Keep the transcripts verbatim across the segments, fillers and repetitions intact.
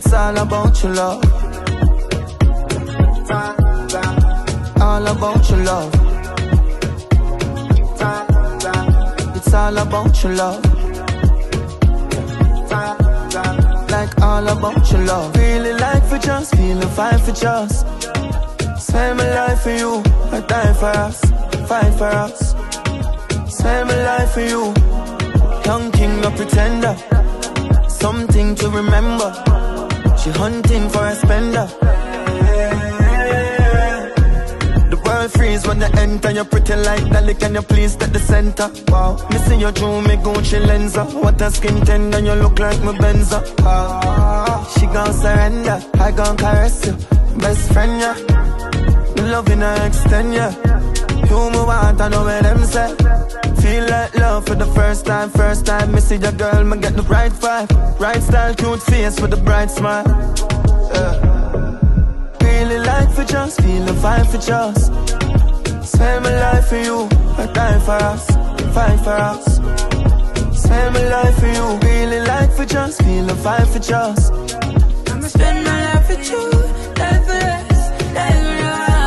It's all about your love. All about your love. It's all about your love. Like all about your love. Really like for just, feeling fine for just. Spend my life for you, I die for us, fight for us. Spend my life for you. Young king, no pretender. Something to remember. She hunting for a spender. The world freeze when they enter. You're pretty like Dali, can you please take the center? Wow, missing your jewel, me Gucci lenser. What a skin tender, you look like my Benza. Ah, she gon' surrender, I gon' caress you. Best friend, yeah. The love in her extend, yeah. You move on, I know where them say. Feel like love for the first time, first time. Me see your girl, me get the right vibe. Right style, cute face with a bright smile. uh. Really like for just, feeling fine for just. Spend my life for you, I die for us, fight for us. Spend my life for you, really like for just, feeling fine for just. I'ma spend my life with you, life for us, life for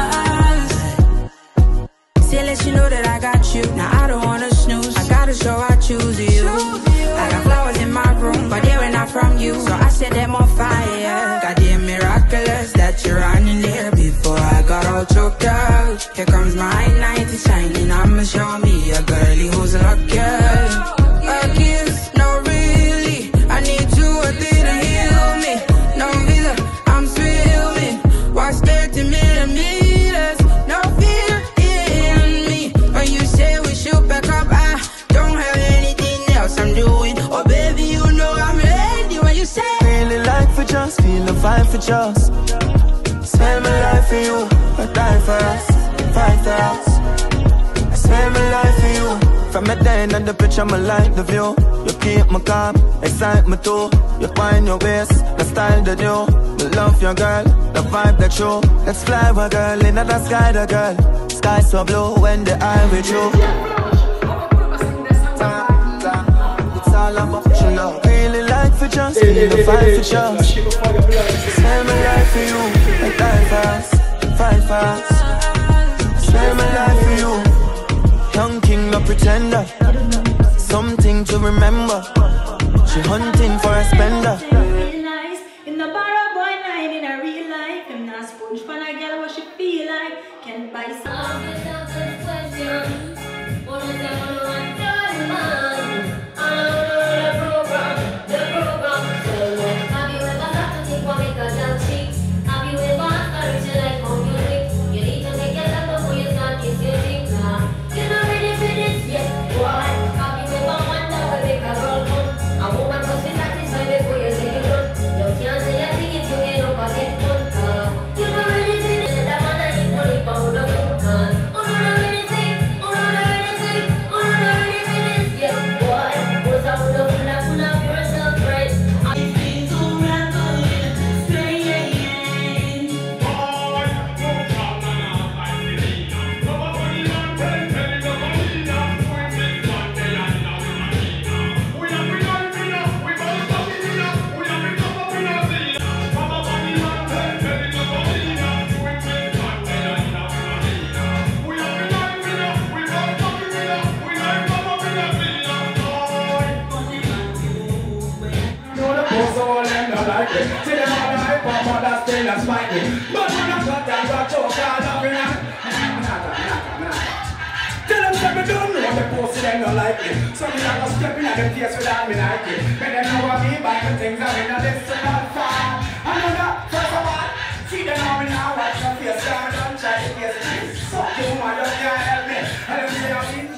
us. Say let you know that I got you, now I don't wanna snooze. I gotta show I choose you. I got flowers in my room, but they were not from you, so I set them on fire. Goddamn miraculous that you're running there before I got all choked out. Here comes my night, it's shining, I'ma show me a girlie who's lucky. A kiss, no really, I need you a thing to heal me. No visa, I'm swimming, watch thirty millimeters, no fear in me. When you say we should back up, I don't have anything else I'm doing. Oh baby, you know I'm ready when you say. Really like for just, feeling fine for just. Spend my life for you, I die for us, fight for us. I spend my life for you. From the day and the picture, I like the view. You keep me calm, excite me too. You find your waist, the style that you. Me love your girl, the vibe that you. Let's fly with girl, in the sky the girl. Sky so blue when the eye with you. It's all about your love. Really like for just, feeling fine for just. Spend my life for you, I die for us, fight for us. Spend my life for you. Young king, no pretender. Something to remember. She hunting for a spender. Real nice. In the bar of boy nine in a real life. I'm not sponge for a girl what she feel like. Can buy some. So me not gonna step in at the face without me like it. But them know what me back and things I'm in a listen not far. I know that, first of all, see them know me now, watch my face, so I don't try to face it. So you man, just can't help me. I don't say I'm in.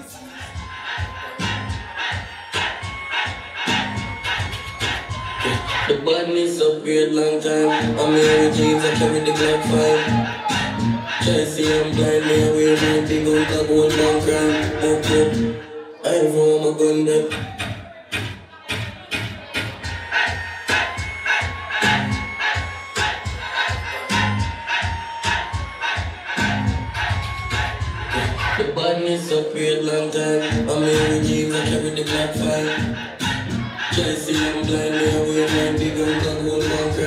The badness up weird long time. I'm wearing jeans, I carry the Glock five. Try see I'm blind, me I wear my big old top, one long crime. Up up. I ain't for my gun there. The badness up weird long time. I'm wearing jeans, I carry the Glock five. Try see I'm blind, me I wear my big old top, one long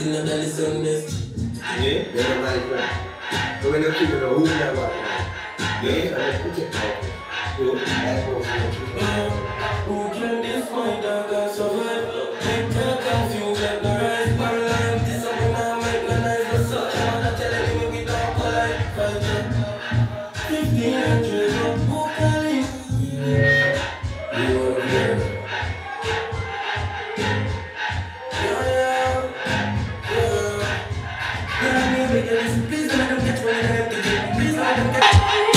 in the Sundays. Yeah, they're like that. So when they're keeping the who that right now. Yeah, and they put it out. Who can this find out that survive? Make her confused and the rise paralyzed. This is when I make my nice for such. I'm not telling you we don't collide. Fifteen hundred who can live? You are here. Yeah, yeah, yeah. Please don't let them get what they have to do. Please don't let them get.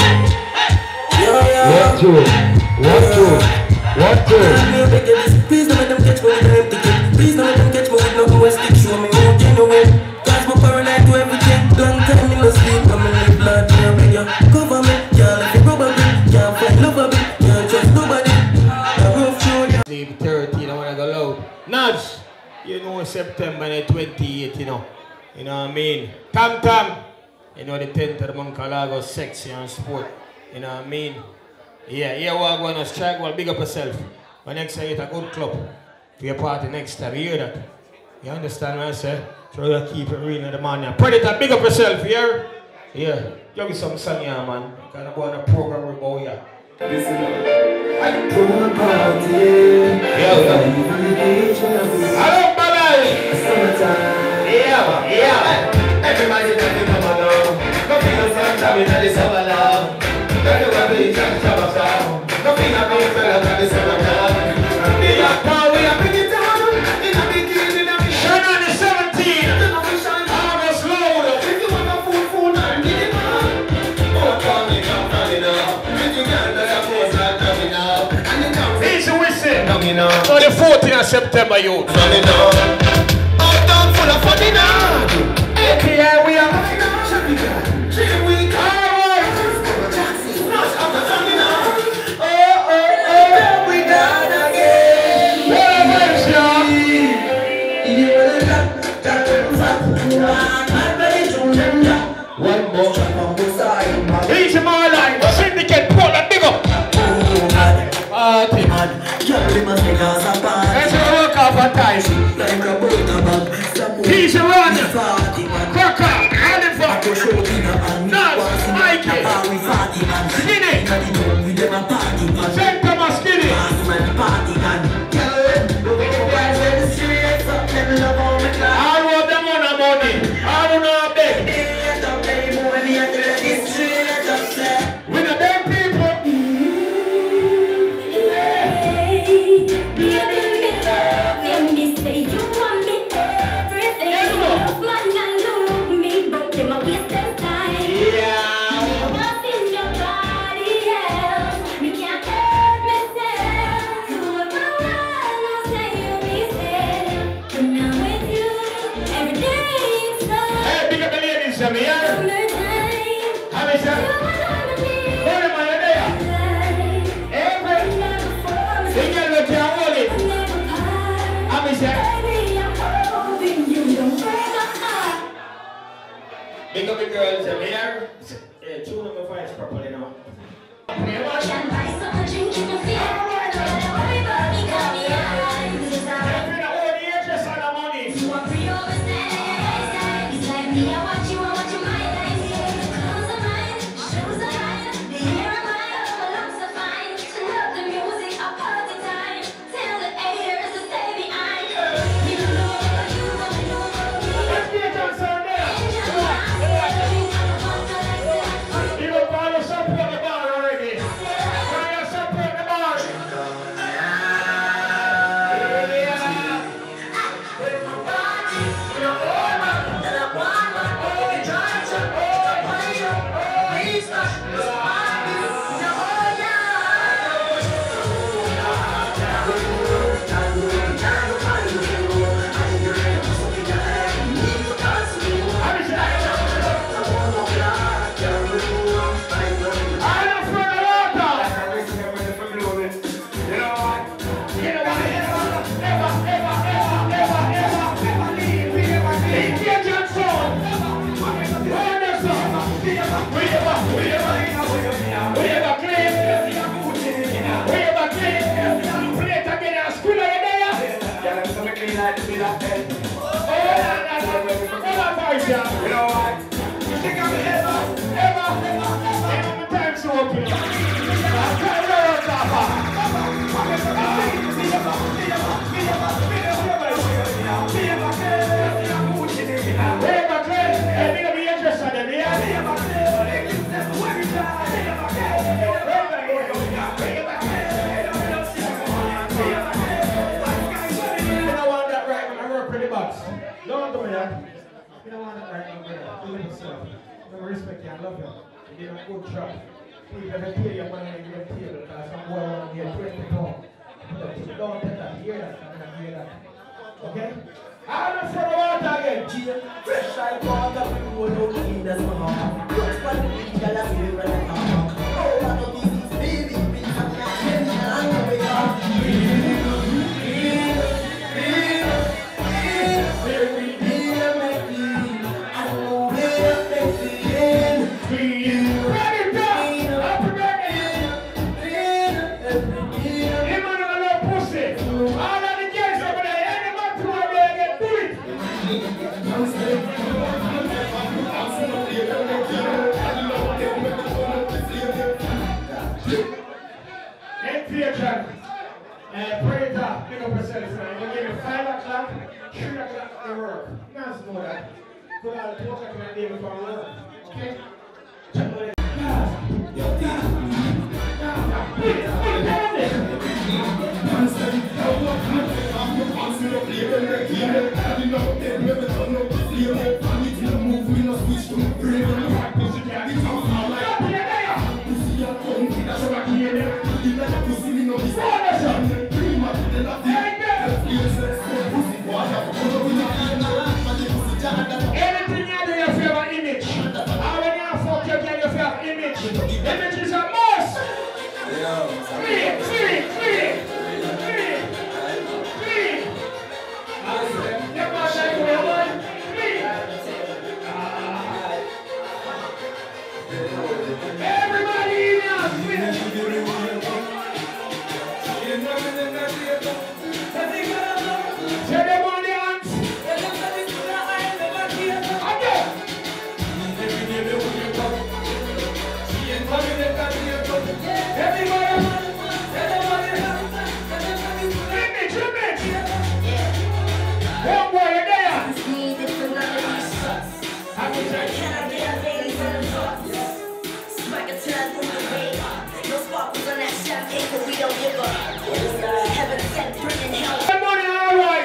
What to? What to? What to? Please don't let them catch me with the empty clip. Please don't let them catch me with no go and stick. Show me who genuine. Cause my paranoid to everything. Long time in the sleep. I'm in the blood. Can't beg you. Cover me. Can't let me rub a bit. Can't fight love a bit. Can't trust nobody. The rough show. Sleep thirteen, I wanna go loud. Nudge! You know September the twenty-eighth, you know. You know what I mean? Tam Tam! You know the tenth of the month Calago, sexy and sport. You know what I mean? Yeah, yeah, we're going to strike, well, big up yourself. But next time you get a good club for your party next time, you hear that? You understand what I say? So you keep it real in the morning. Predita, big up yourself, you hear? Yeah, give me some song here, man. Kind of go on a program with boy here. Listen up. I pull party. Yeah, yeah. Hello, brother. Summertime. Yeah, yeah. Everybody that you come along. Go feel some time in the summer love. Don't you want to be just summer song. Go feel a big fella in the summer love. We are power, we are bring it down. In a big kid, in a big Shine on the seventeenth. August load. if you want a food, food, and get it on. Oh, come in, come coming up. If you can't, then of course not coming up. And you come Easy whistle. coming up. So the fourteenth of September, you. Coming up. Out down full of fun now. Okay, here we are. Three weeks. One more. Easy my line. Syndicate, Portland, big up. Party. Let's work off a time. Easy run. Cracker. Oliver. Nuts. Mikey. Skinny. Saint Thomas Skinny. I want them on the money. I don't know a bit. With the damn people. Hey, big up the ladies, Sammy, yeah? How many, sir? What am I there? Every single look here, hold it. How many, sir? Big up the girls, Sammy, yeah? Yeah, tune up my voice properly now. that. You don't want to right now, brother. Do it yourself. I respect you and love you. You did a good job. Please never pay your money and you get paid because some boy want to get twenty pounds. Don't take that. Hear that. I'm going to hear that. Okay? I'm not for the water again. Fresh like water, people don't need the summer. Don't want to be jealous, you run it out. Oh, what a disease, baby. Bring some cash and we are. Uh, predita, pick up yourself, man. You give me five o'clock, three o'clock at work. You guys know that. Go out to two o'clock in the day before work. Okay? Check with it. Anything you do, you feel an image. And when you fuck you, you feel an image. Image is a must. Free, free, free, free, free. You must like the one. Free. Everybody in here, free. Tell them on the hands. We don't give up. Heaven sent, bringing hell. Everybody, all right.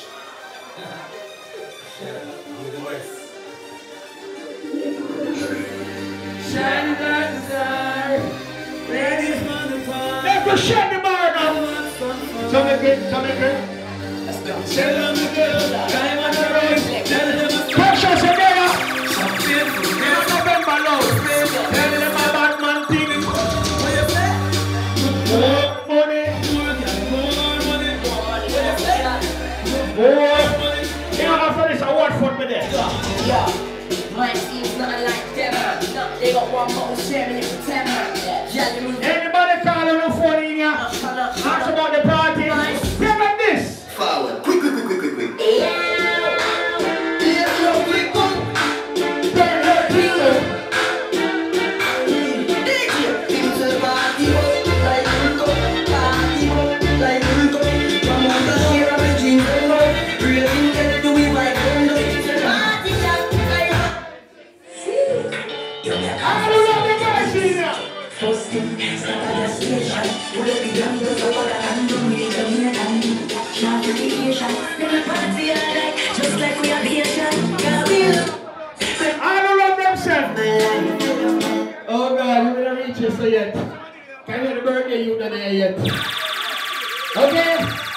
Shine like the star, ready for the fun. Let's go shut the bar now. Some again, some again. Tell them the girl, time on the road. Tell them the Precious again. something. It's November now. Tell them my bad man thing. What you say? More money. More money. What you say? More money. You know, after this award for me there. Yeah, my team's nothing like them. No, they got one bottle sharing it for ten. Yeah, they move. Anybody call on the phone in here? Ask about the party. Give them this. Forward. Quick, quick, quick, quick, quick, quick. Just like we are the Asian, I don't love themselves. Oh God, we don't reach you so yet. Can you the birthday you not there yet? Okay?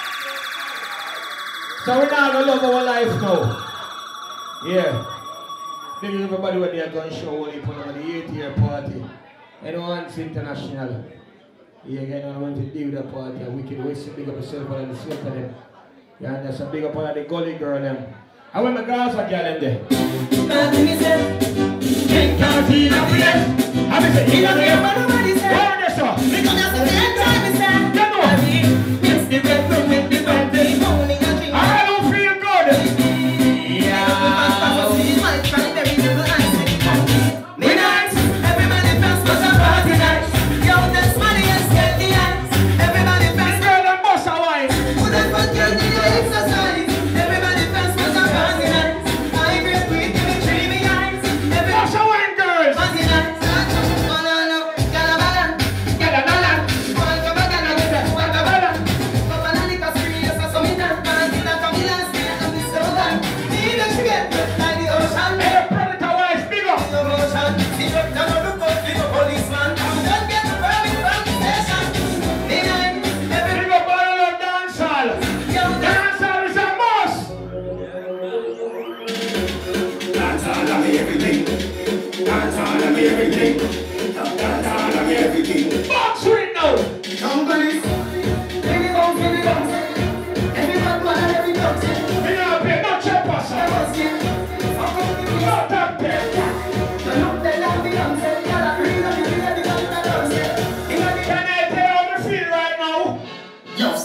So we're now gonna love our life now. Yeah. Maybe everybody when they are going to show only for the eighth year party. Anyone's international. Yeah, again, I want to deal with that party. And we can always big up yourself and the same for them. Yeah, and there's a big up on the gully girl them. I want my girls are girl them there. Nothing is said. Can't see the place. I'm going to say, You don't care what nobody said. Where are they, sir? Because that's the same time we said. You know. Mix the red from with the birthday. Only a drink. I don't feel good. Yeah. Midnight, everybody fast was a party night. Yo, that's money and get the eyes. Everybody fast. Girl, them bust a wine. Put that foot down in the exercise. Everybody fast was a party night. I agree with you, dreamy eyes. Bust a wine, girls. Party night. Banana, galabala, Get a dollar. banana,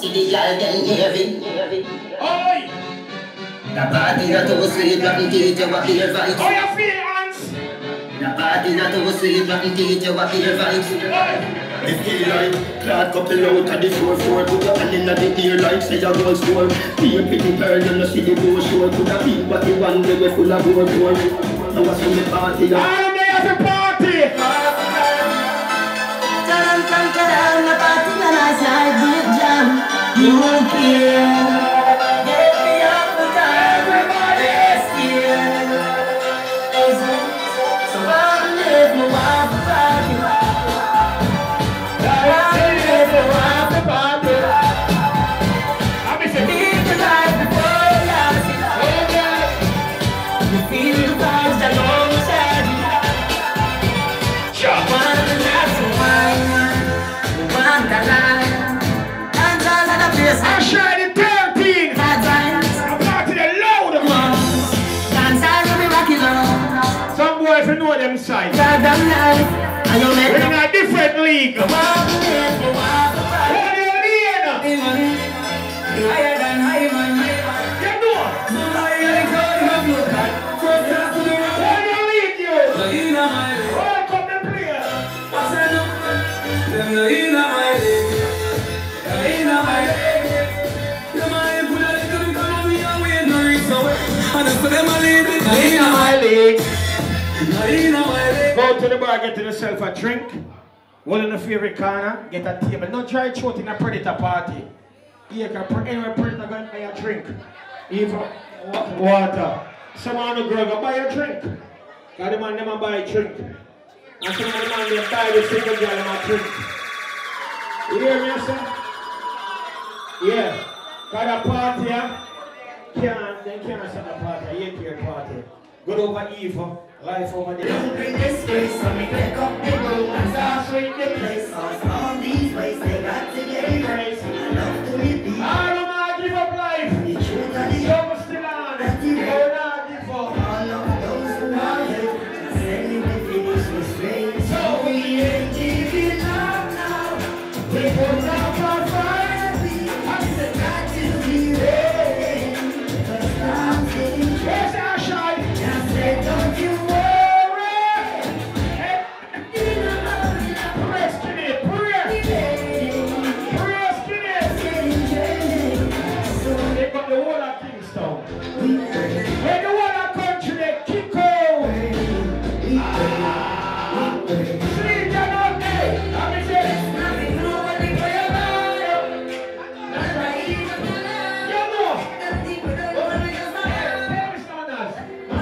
see the girl then heavy. Oi! The party that was sweet, but the teacher what the advice. How you feel, Hans? The party that was sweet, but the teacher what the advice. If you like, clad couple out at the four four, put your hand in the ear like say a goal score. Be a pretty girl, you know see the go show. Could have been what you want, they were full of gold gold. Now what's from the party? All day at the party! Tadam, tam, tadam, the party when I say big jam. You won't care. Get me up the time, everybody is here. So I'm living my wife party. I'm living my wife party. I'm missing. Live the life before you have it. You feel the vibes that alongside you. One last one, one the line. And all of the place. I'm shining thirteen! I'm not to the loud! Dancehall will be rocking on. Some boys will know them sides. Goddamn life. And you make We're in a different league. the world live the wild What do you mean? higher than high man. You know? Somebody like God, you have no God. First class to the world. What do you league you? In my league. Oh, come and play. I said no. Them no in my league. In my league. Them I put a little bit on me and we ain't no reach away. And I said them a league. In my league. In my league. Go to the bar, get yourself a drink. One in the favorite corner, get a table. Don't try to throw it in a predator party. You can put anywhere predator go and buy a drink. Even water. Some of the girl go buy a drink. Because the man never buy a drink. And some of the man they buy the single girl a drink. You hear me, sir? Yeah. Got a party, yeah? Can't, they can't send a party, a eight-year party. Good over evil, life over there. Don't bring this grace, so me pick up the room and start sweep the place. Cause all these ways they got to get erased. I love to repeat. I don't want to give up life. The truth and the You're still on. You're not give up. all of those who are here, just send me to finish this race. So we ain't giving up now. We put up our fire. I said got to be ready. Cause time's getting Where's that shot? I said don't you worry. Press to it, press. Press to it. They got the whole of Kingston. When the whole of country, they kick out. Sleep you not there. Let me say. You know. There is no nurse.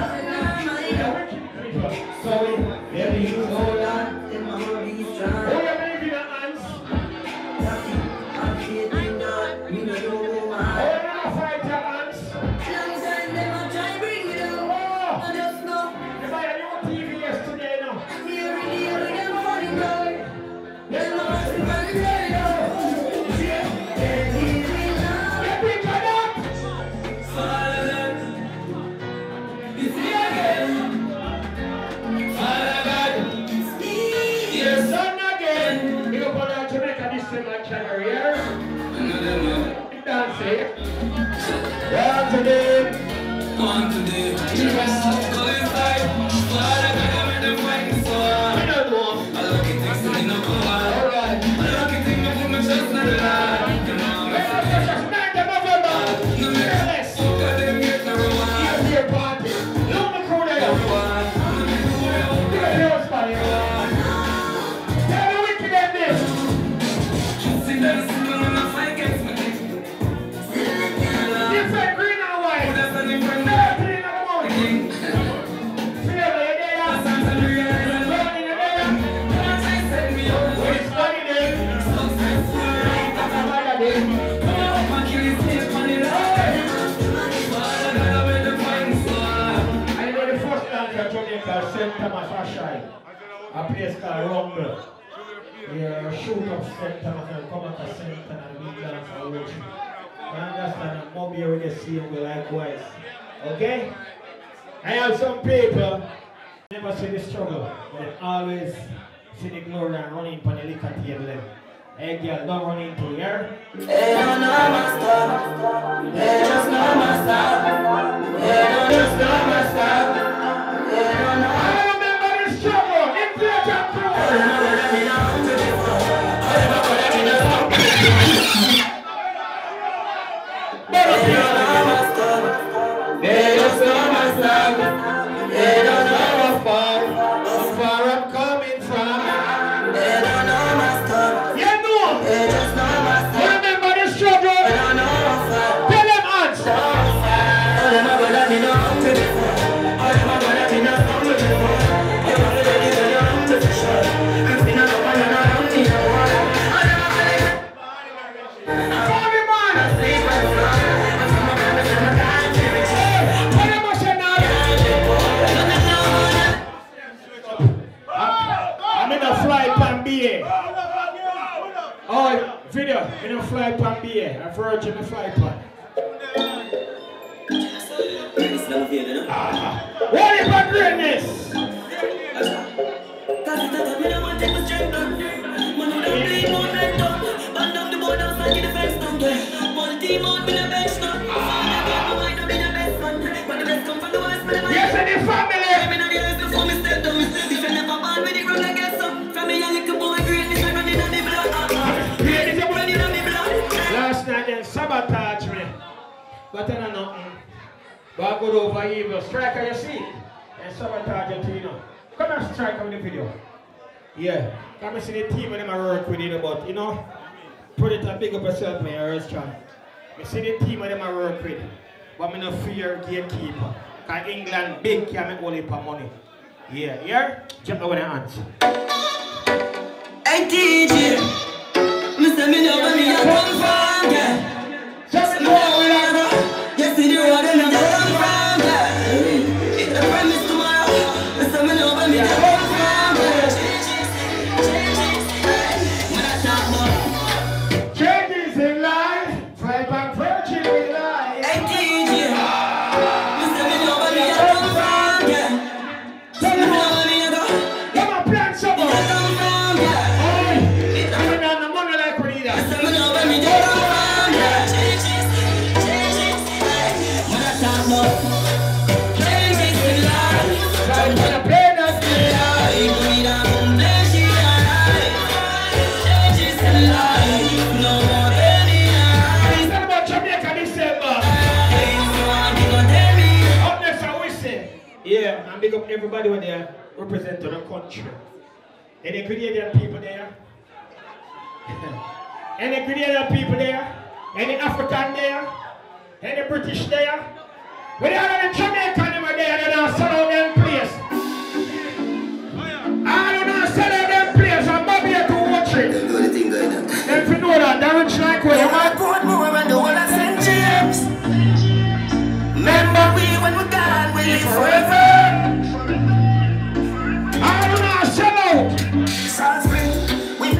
So baby you hold on, the memories Who try. you believe in your hands? I'm feeling not, we know you Who why. you gonna fight your hands? Long time them a try bring me down. Oh, I just know, you buy a new T V yesterday now. me already have them falling down. Them lost in my radio. They're leaving now. You pick it up. Father, it's me again. Father God, it's me. Your son again. You go to Jamaica this time like January, yeah? Dance, eh? One today. On today, you rest all inside. Father God, I'm in the fighting for. I don't know. I look at things and I know why. Alright. I look at things and put my trust in the line. You know, Let's go to just nine of November. no me Fearless. so God them get number one. Here's your party. Look the crew there. Number one. No me do it all. Look at yours, buddy. Tell the wicked in this. See that simple when I fight against my team. Different green and white. That's a different thirteen in the morning. thing. Feel the day. Sometimes I realize I'm Burn in the day. Once I set me up, It's funny day. successful life. That's another day. Come on, my killing still on the line. Father God, I'm in the fighting squad. I know the first dance at Jamaica, Saint Thomas Ashai. A place called Rumble. Yeah, shoot up Saint Thomas and come out to Saint Thomas and we dance and worship. You understand? I'm not here with the same way likewise. Okay? I have some people never see the struggle, but they always see the glory and running for the liquor table. Hey girl, don't run into here. Hey, don't know my stuff. Hey, just know my stuff. Hey, don't just know my stuff. Hey, don't know. I remember the struggle. Inflation crew. I don't know what I mean. I'm to be for. I don't know what I mean. I'm to be for. Hey, don't know my stuff. Hey, just know my stuff. Hey, don't know how far, how far I'm coming from. Hey, don't know my stuff. You know. Hey, just know my stuff. Remember the struggle. Hey, don't know how far. Tell them answer. I don't know what I mean. I'm to be for. I don't know what I mean. I'm to be for. I want to let you know I'm to be sure. I'm to be no one and I don't need no one. I don't know what I mean. Call him on. I see my flow. I'm from my promise and my God. What am I saying now? I'm in a flight pan B A. Oh, video. In a flight pan B A. I'm virgin a flight pan. What is my greatness? Yes, and the family. Last night they sabotage me. But I don't know. But I go over evil. Striker, you see? And sabotage you too, you know. Come and strike on the video. Yeah. Come and see the team when I work with you, but you know, predita, big up yourself, man. You're strong. You see the team when I work with, but I'm not fear gatekeeper. Because England big can make all the money. Yeah, yeah? Jump over the hands. Hey D J, Mister Me know where me a come from, yeah. Just Me know where I go. You see the road and me a come from, yeah. It's a promise tomorrow. Mister Me know where me a come from, yeah. When I talk about changes in life, fly back virgin in life. hey D J, Mister Me know where me a come from, yeah. Me know where me a go. Come on, plan some Me a more. come from, yeah. Oi, I'm not the money like predita. Mister Me know where me a come from, yeah. When I talk about changes in life. I'm gonna play that game. It's not about Jamaica December. Up next, I will say. Yeah, and big up everybody when they represent the country. Any Grenadian people there? Any Grenadian people there? Any African there? Any British there? When they are in Jamaica, they are there, they don't sell out them place. I don't know, sell out them place. I'm not here to watch it. Do the thing going on. If you know that, they're rich like where you I are. put more and the whole of Saint James. Remember we when we gone, we live forever. I don't know, sell out. South Spring, we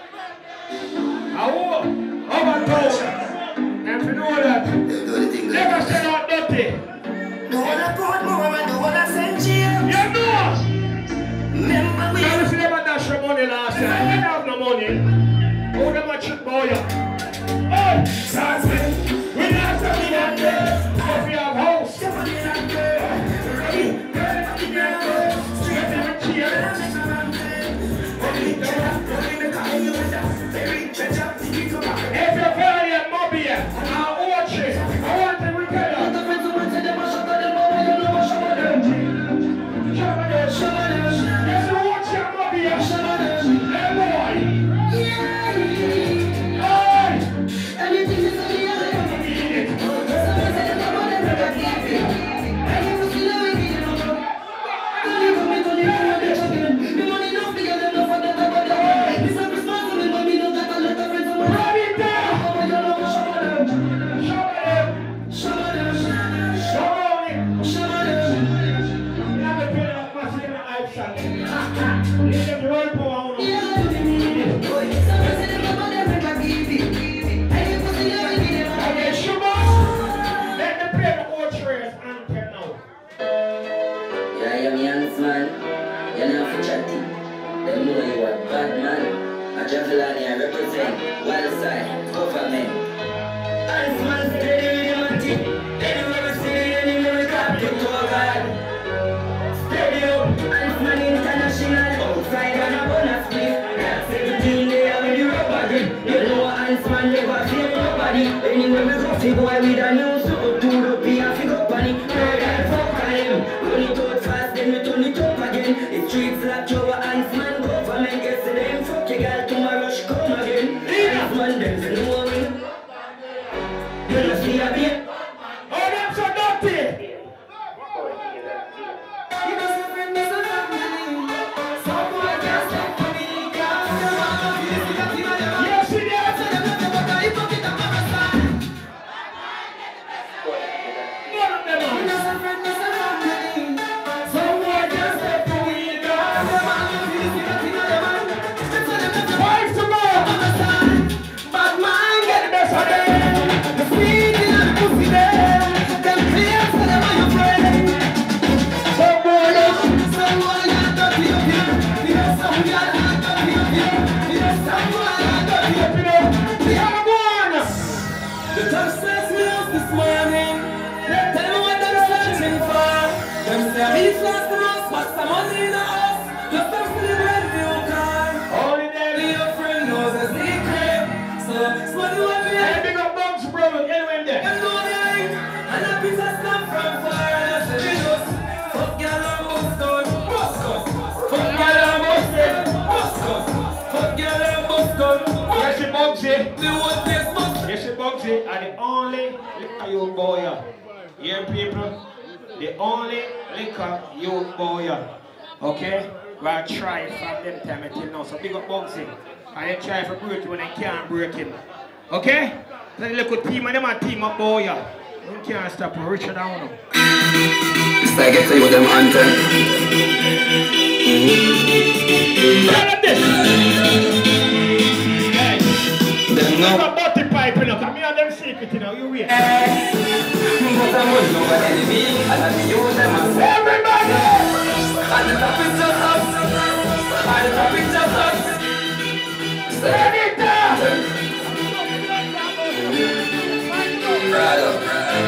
I will. Overtold. If you know that, Do the thing going never on. sell out dirty. the whole of Portmore and the whole of Saint James. You know. Remember we Now, if you never dash your money last time, you don't have no money. Who never cheat boy? Hey, South Spring, we not coming that day. If you have house, Stephanie and girl, ready, ready, girl, straight in the chair. If you're very a mobby, I'll watch it. I want to repair that. If you watch your mobby, hey boy. Hey! body. Anyway, we go fi boy with a new suit. To the P and fi go bunny. Murder and fuck on him. Run it out fast, then we turn it up again. It's streets like your hands, man. Government gets the name. Fuck your girl, tomorrow she come again. Hands, man, them fi know me. You don't see a bit. Oh, them so dirty. Yes, she Bugsy, and the only liquor you boy. Here, people, the only liquor you boy. Okay? Well, try from them time until now. So big up Bugsy. And then try for breaking when they can't break him. Okay? Then look at team and them a team up boy. You can't stop Richard down. It's like I tell you what them anthem. Look at this. Them no. Look at the pipe, you know, come here and them secret, you know, you wait. But I'm one over enemy, and I use them as everybody! And the top is just us. And the top is just us. Predita! Brother.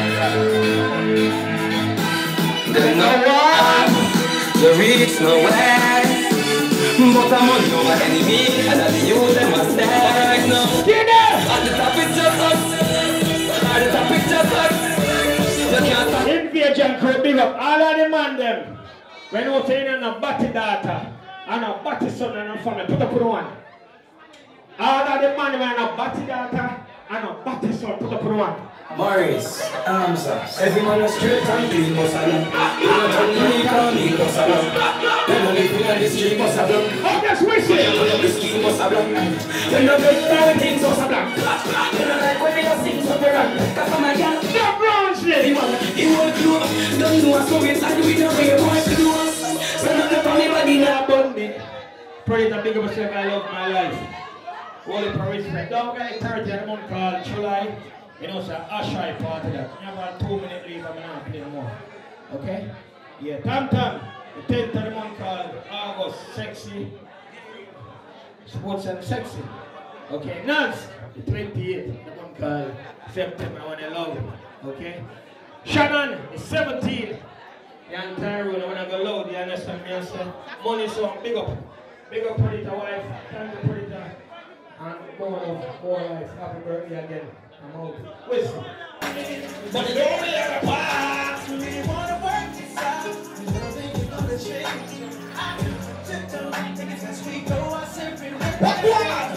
Them no one, the reach nowhere. But I'm on over enemy, and I use them as there. No. Get it! And the top is just us. And the top is just us. You can't stop. Invasion crew, big up all of the man them. When you say you have a batty daughter, and a batty son and a family, put up on one. All of the man when have a batty daughter, and a batty son, put up on one. Morris, Amsa, every man is straight and clean, must have done. You don't tell me, call me, must have done. Then I live in the street, must have done. Oh, that's wishing. You know the scheme, must have done. You know the kind things, must have done. You know like when you sing, so they run. Cause I'm a girl. Stop Brownsley. You want to do, don't know so it's like we don't know what to do. Stand up on me, body now, bonded. Predita, big up yourself, I love my life. Holy for respect. Don't get thirty and a month called July. You know, so a shy part of that. You have a two minute leave, I'm not play more. Okay? Yeah, Tam Tam, the tenth of the month called August, sexy. Sports and sexy. Okay, Nance, the twenty-eighth of the month called September, I want to love. Okay? Shannon, the seventeenth. The entire room, I want to go loud, you understand me? I say, money song, big up. Big up Predita wife, thank you Predita. And more love, more life, happy birthday again. I'm out. Listen. But you don't really have a part. You really want to work this out. You don't think you're going to change. I just don't think it's as we go. I simply what what?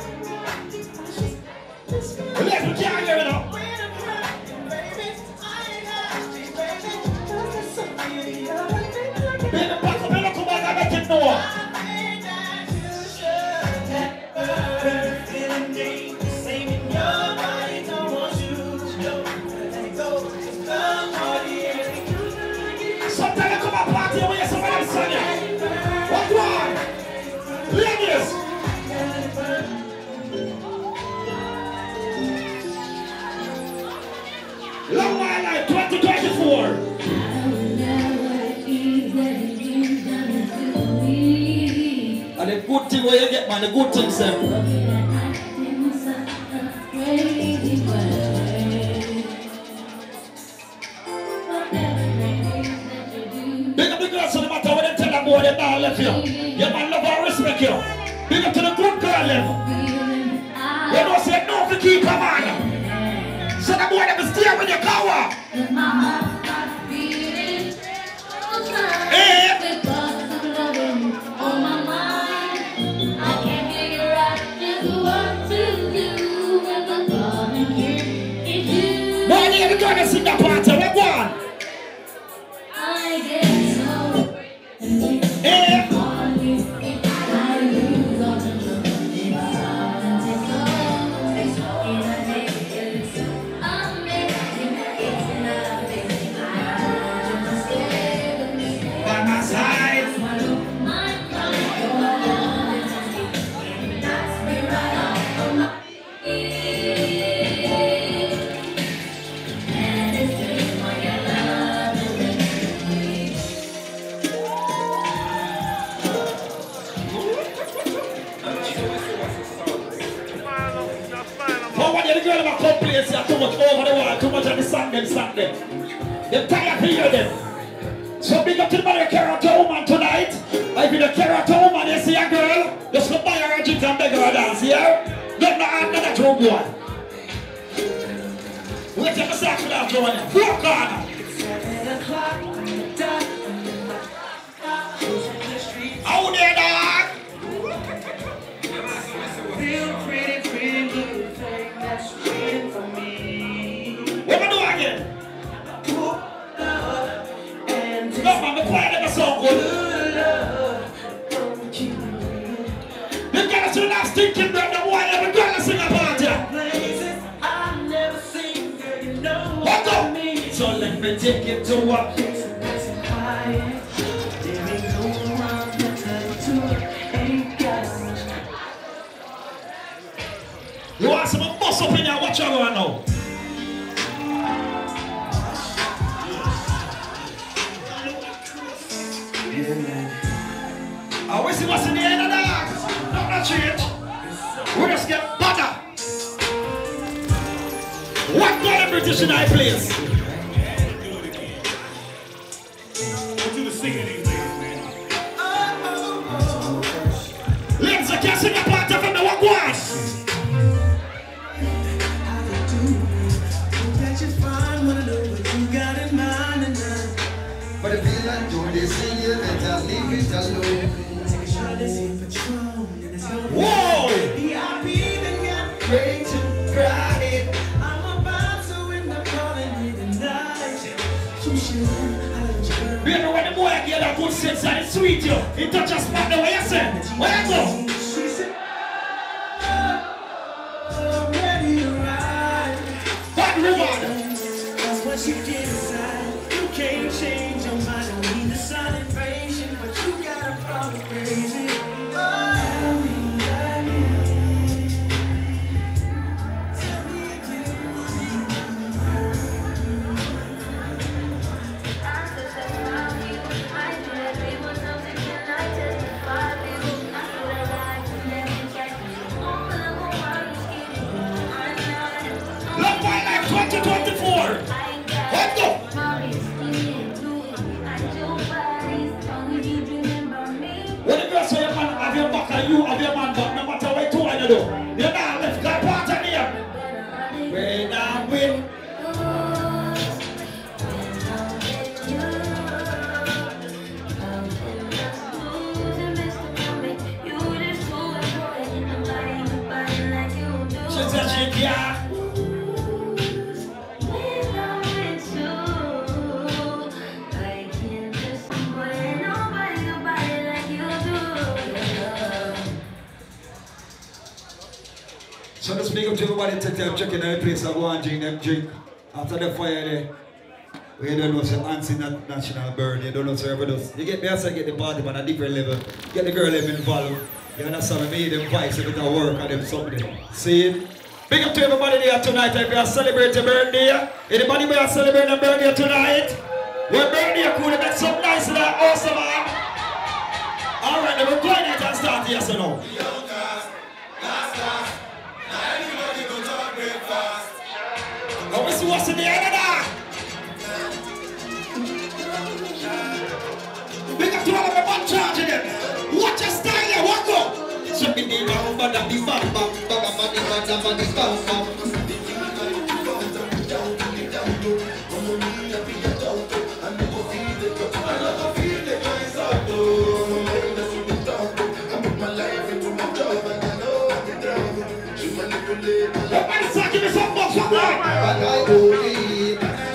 Let's be careful, you know. Baby, pass up, come back, I make it more. Sometimes you come and party when you're somebody else on you. What one? Ladies! Long my life, twenty twenty-four. And the good thing where you get, man, the good things, sir. Boy, they don't left you. Your man love and respect you. Big up to the good girl level. You don't say no to keep come on. boy that will stay with your cover. Hey. Why are you going to sing that part? What one? I get so Hey. By my side. Oh, what the girl about complaints here too much over the wall, too much of the song them, song them. They're tired to hear them. So big up to the man who carry out a woman tonight. If you carry out a woman, you see a girl, just go buy her a drink and beg her a dance, yeah? Don't know how to do one. Wait till I start for that one. Walk on. Out there, dog. Real pretty, pretty little thing that's waiting for me. What am I doing again? And No, man, the choir never so good. The girls who not stinking bread, the boy every girl that sing about you. places I've never seen, girl, you know What what I the? mean. So let me take you to a Place that's quiet. There ain't no one around to tell you to. Ain't got much. You want some bust up in here, watch out right now. I wish it was in the end of that. Not that change. We just get better. What kind of British in our place? Ladies, I can't sing a part of the walk once. But if you don't do this, you better leave it alone. Whoa! Pray to cry it. Baby, when the boy get a good sense and it's sweet, you, it touch a spot the way you say. Where you go? What reward? That's what you get inside. You can't change your mind. Don't need a solid patient, but you got a problem crazy. Oh, Look boy like twenty twenty-four. What the? When the girl say your man have your back and you have your man back, no matter what you want to do, you're not left that part of here. When I win. She said she yeah. So just big up to everybody take them checking out the place and go and drink them drink. After the fire there, we don't know some anti national burn, you don't know so everybody does. You get me outside, get the party on a different level, get the girl them involved. You understand me, them vibes, a bit of work and them something. See it? Big up to everybody there tonight. If you are celebrating birthday, anybody who are celebrating birthday tonight? We're birthday cool, make some nice and awesome, man. Alright, then we're going out and start, yes or no? Now we see what's in the end of that. Big up to all of the one charge again. Watch your style here, walk up. So me the bam bam bam bam bam bam bam bam bam bam bam. I do it.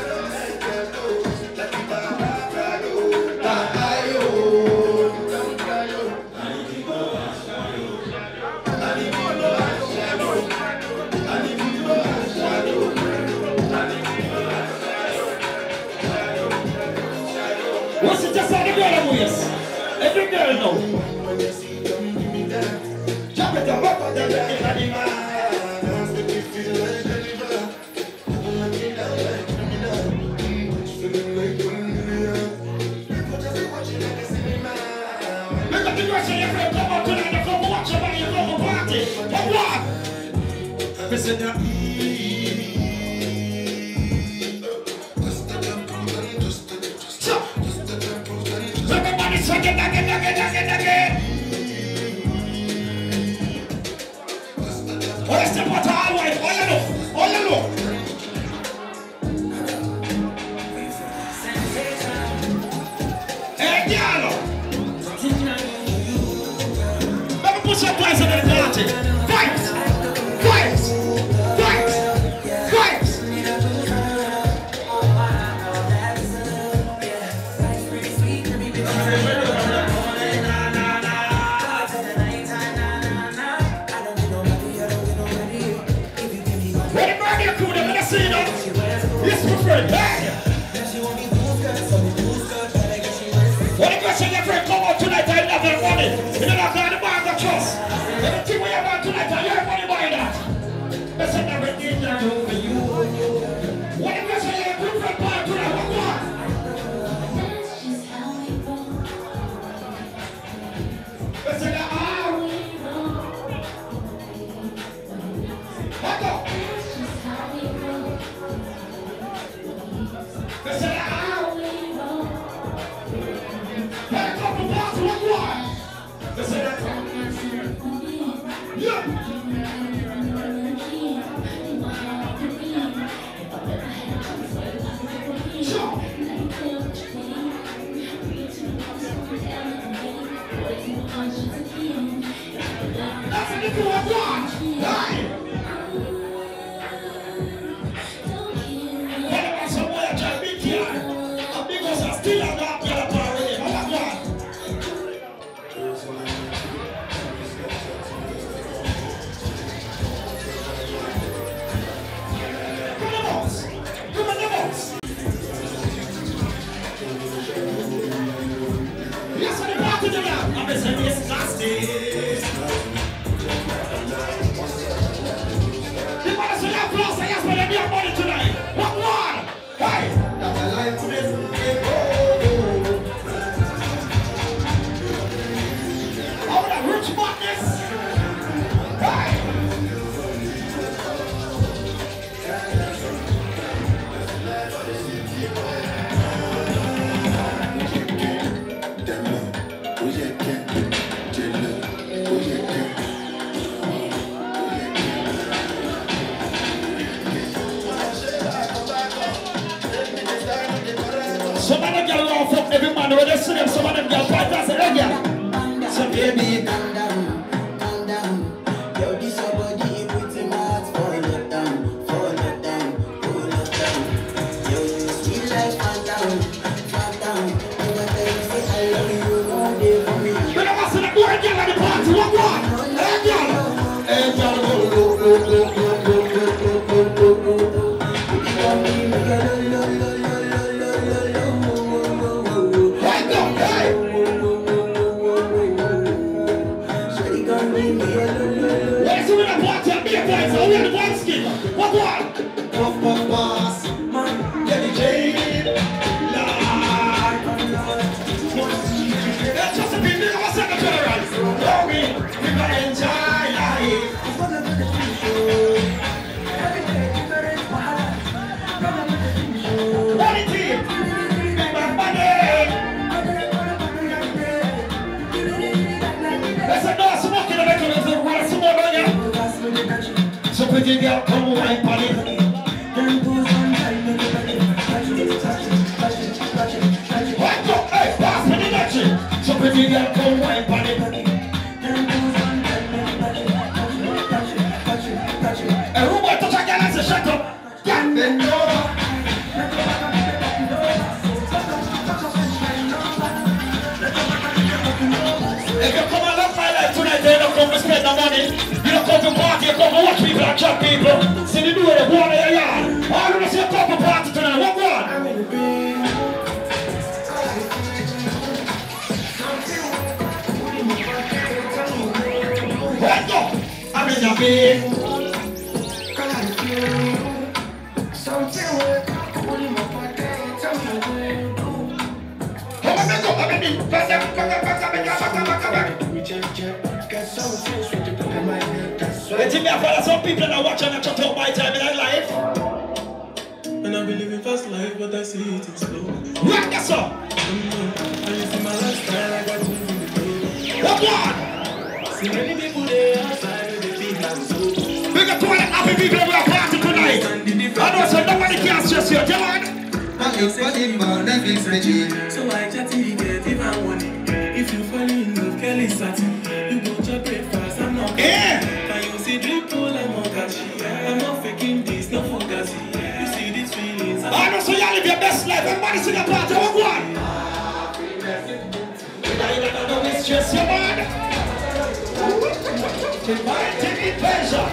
What's it just on the girl waist? Every girl know. Jump it up, up, up, up, up, look at the girl say, your friend come out tonight, you come watch your man, you come to party. But what? Listen to me. Everybody sing it again, again, again, again. Oh, let's step out all white. All you look, all you look. Hey, Diallo. Let me put some guys in the party. Fight! Fight! Fight! Fight! What about your crew? Let me see them. Yes, my friend. Hey! What if I say your friend come out tonight and have their money? You know that the bag of trust. Everything we have tonight and your money buy that. That's everything I do for you. What if I say your good friend buy tonight? What what? That's just how we roll. Let's say that. Ah! What the? That's just how we roll. Let's say that. Ah! How we roll. Back up the box. What what? Let's say that. Yeah. Sure. That's what you do. What what? Hey! What about some boy that just beat you? And because I still have that girl power with him. What what? Come on, boss. Come on, the boss. Yes, I'm about to do that. I'm going to say this nasty. You want to see that applause? Yes, but they need money tonight. What one? Hey! That's a life to this. Oh, that rich madness! Hey! Some of them girls love fuck every man when they see them. Some of them girls fight and say, hey girl. So baby, Calm down, calm down. Yo, this your body, put in my heart, fall it down, fall it down, pull it down. Yo, you sweet like phantom, phantom. When I tell you say I love you, all day for me. you never see the boy girl at the party. What what? Hey girl. Hey girl, go, go, go, go, go, go, go, go, go, go, go. You want me, me get a lo, lo, lo, lo, lo, lo, lo, wo, wo, wo, wo. Hey girl, hey. Shawty gon' give me a lo, lo, lo. Let's see when the party and be a boy. So we are the one skin. What what? Puff, puff, pass. Get the jade. Lord. That's just a bit of a second general. Know me. We gonna enjoy life. What it is? Big man money. Let's say no smoking the mechanism. What is smoke on you? So pretty girl, come wine, buddy. bend over. If you come and love my life tonight, you don't come to spend no money. You don't come to party, you come to watch people and chat people. See the do it, go on in your yard. All of us here come to party tonight, what one? Let's go! I'm in the bed. Come on, let's go, come in. Come back, come back, come back, come back, come back. Let me follow some people that watch and chat out my time in their life. And I be living fast life, but I see it in slow. Rock that song! And you see my lifestyle, I got moving the day. What one? See many people there outside with the big man so. Big up to all the happy people who are party tonight. I know so nobody can stress you, come on. So I chatty get if I want it. If you fall in love, Kelly satin. You go to breakfast, I'm not. Yeah! Can you see drip pull, I'm not catchy. I'm not faking this, no fugazi. You see these feelings. I know so y'all live your best life. Everybody sing a part of what one. You don't know this stress your man. Mind taking pleasure.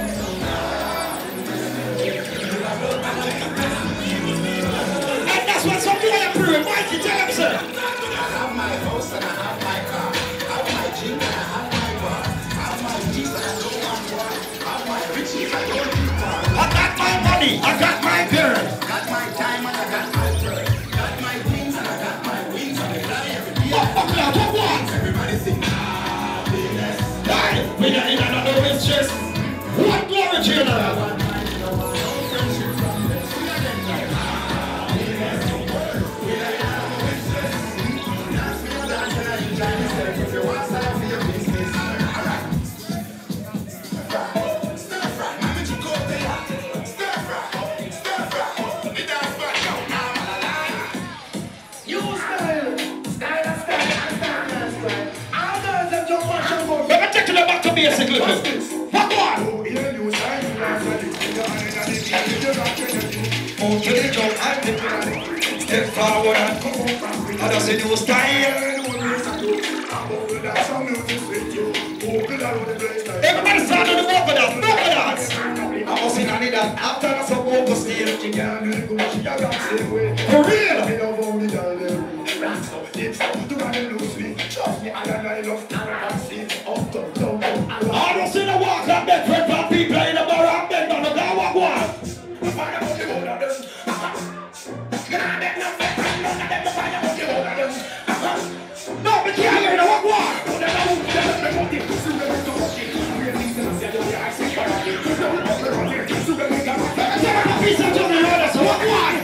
And that's what some people are proving. Mikey, tell them, sir. I have my house and I have my car. I have my gym and I have my bar. I have my jeans and I don't want war. I have my riches, I don't need war. I got my money, I got my girl. Got my time and I got my girl. Got my wings and I got my wings. And I fly every day. What fuck now, what one? Everybody sing happiness. Hey, we don't need another mistress. What glory to you now? Basically, what one? Okay, jump and dip. Step forward and come. I just a new style. Everybody start on the vocal dance, vocal dance. I was in any that after that's a vocal stage. For real. I don't see the walk up there for people in the bar and bend on the guy walk one. No, but can't hear the walk one. Piece of Johnny Rollins, walk one.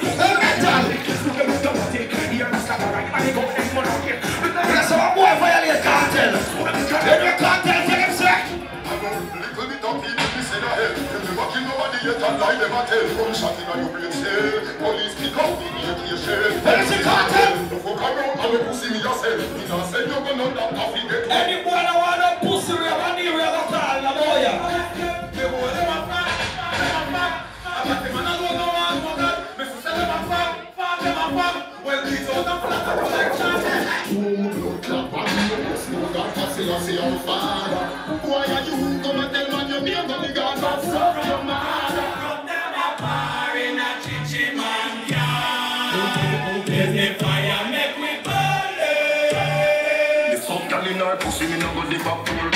Yes, so I'm boy violate cartel. When you cartel, take him sick. Little bit of people missing a head. If you walk in nobody yet and lie them a tell. One shot in a your brain cell. Police pick up the A K shell. What is the cartel? The fuck around and we pussy me yourself. You know say you're gonna not have to get. Any boy that want a pussy we have a knee we have a call na boy. The boy them a fat, them a fat. I got them and I don't know one for that. Mister say them a fat, fat them a fat. Well these are the flat of collection. Ooh, clap on the pussy, God pussy, I see your father. Why are you come and tell man you be a gully god? That's sorry your mother. From them a bar in a chichi man yard. There's the fire make we burn it. The some girl in her pussy me no go dip up for.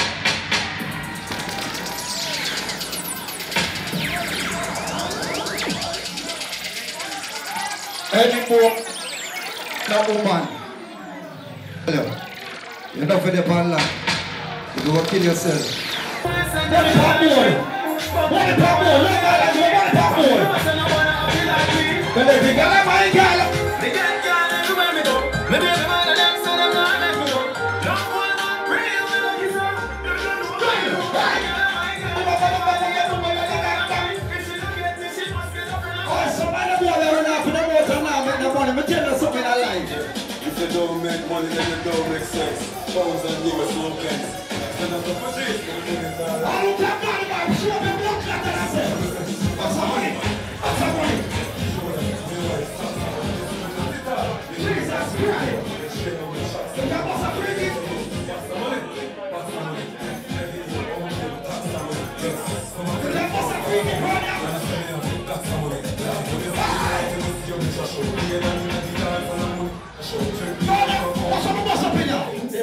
Any more, that woman. Hello. You're not for the pan land. You go kill yourself. What is that boy? What is that boy? Look at that boy. What is that boy? But if you got my girl, They can't get it to me though. Maybe the man of them say them not let me go. Don't want to pray when I kiss her. You don't know why you cry. oh, somebody boy that run off in the motor now make the money. Me tell you something I like. If you don't make money, then it don't make sense. Phones and niggas no pens. Stand up for this. I don't have money, man. Show me blood clot and I say. What's the money? What's the money? What's up, what's up in here?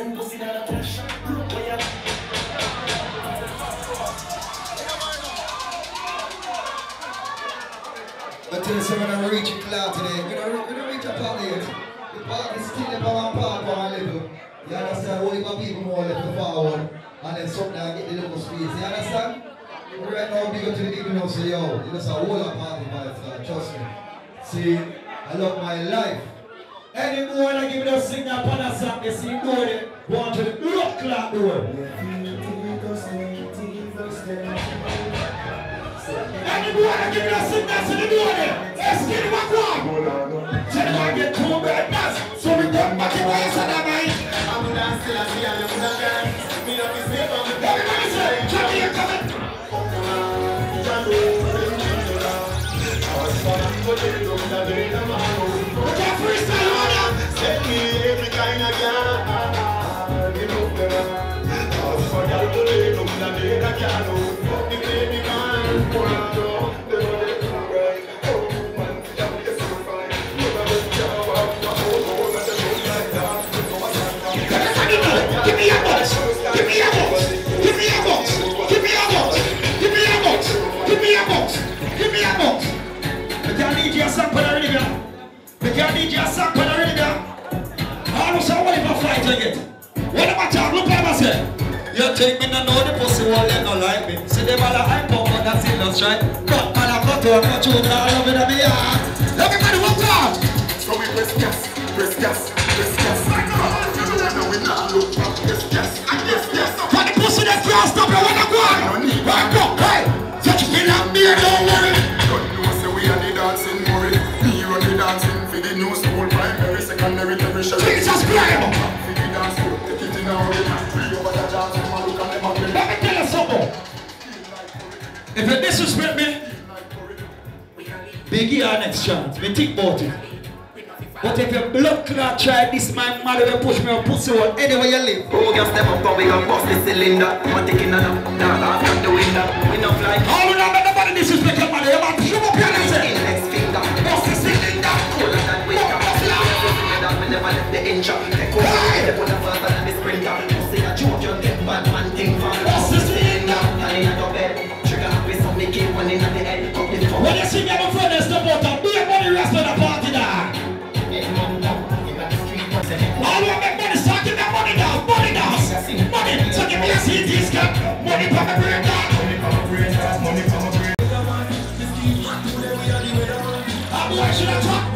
I tell you something, I'm reaching cloud today. We're going to reach a party yet. The party is still about one part, one level. You understand? Only my people more left the forward. And then something I get the little space. You understand? Right now, big up to the people now say, yo, you just a whole lot party vibes, uh, trust me. See, I love my life. Any more I give it a signal upon a song, they see door there. Go on to the blood clock door. Any more I give it a signal to the door there. Let's get it back on. Tell them I get two bad nuts, so we come back in ways of the night. I'm gonna still see a little girl. Me not be safe on the body. Everybody say, Johnny, you're coming. Set me every kind of girl. You know them. Cause for y'all to live, look like they don't care. Fuck the baby man. Pour out your, they know they do right. Oh man, y'all get so fine. You know they care about your whole whole and they don't like that. Give me a box. Give me a box. Give me a box. Give me a box. Give me a box. Give me a box. Give me a box. We can't need your song for the rhythm. We can't need your song for the rhythm. All of us are waiting for flight again. What am I talking? Look at myself. You think me no know the pussy wall, them no like me. See them all a hype up, but that's still not right. Cut man a cut out, cut you down, love it a me yard. Everybody walk out. So we press gas, press gas, press gas. No, we not look back, press gas, yes, yes. For the pussy that can't stop you when I go on. Back up, hey. Touch me and me, don't worry. God knows that we are the dancing worry. We run the dancing for the new school, primary, secondary, tertiary. Jesus Christ. For the dance school, take it in our way. We over the dance, we look at them again. Let me tell you something. If you disrespect me, Biggie our next chance. Me think about it. But if your blood clot try this man, mother will push me on pussy hole anywhere you live. Oh, girl, step up, we gon' bust the cylinder. I'm taking a nap, now I've got the window. We no fly. How you know that nobody disrespect your mother? You man, show up your legs. Index finger, bust the cylinder. Cooler than winter. We never left the inch. Take over, they put the faster than the sprinter. Pussy a joke, you get bad man thing from. Bust the cylinder. And in your bed, trigger happy, so make it one in the head. Up the phone. When you see me, I'm a friend, it's the bottom. Be a money rest on the party now. All you make money, start give me money down, money down. Money, so give me a C T scan. Money for my brain down. Money for my brain down, money for my brain down. I'm watching the top.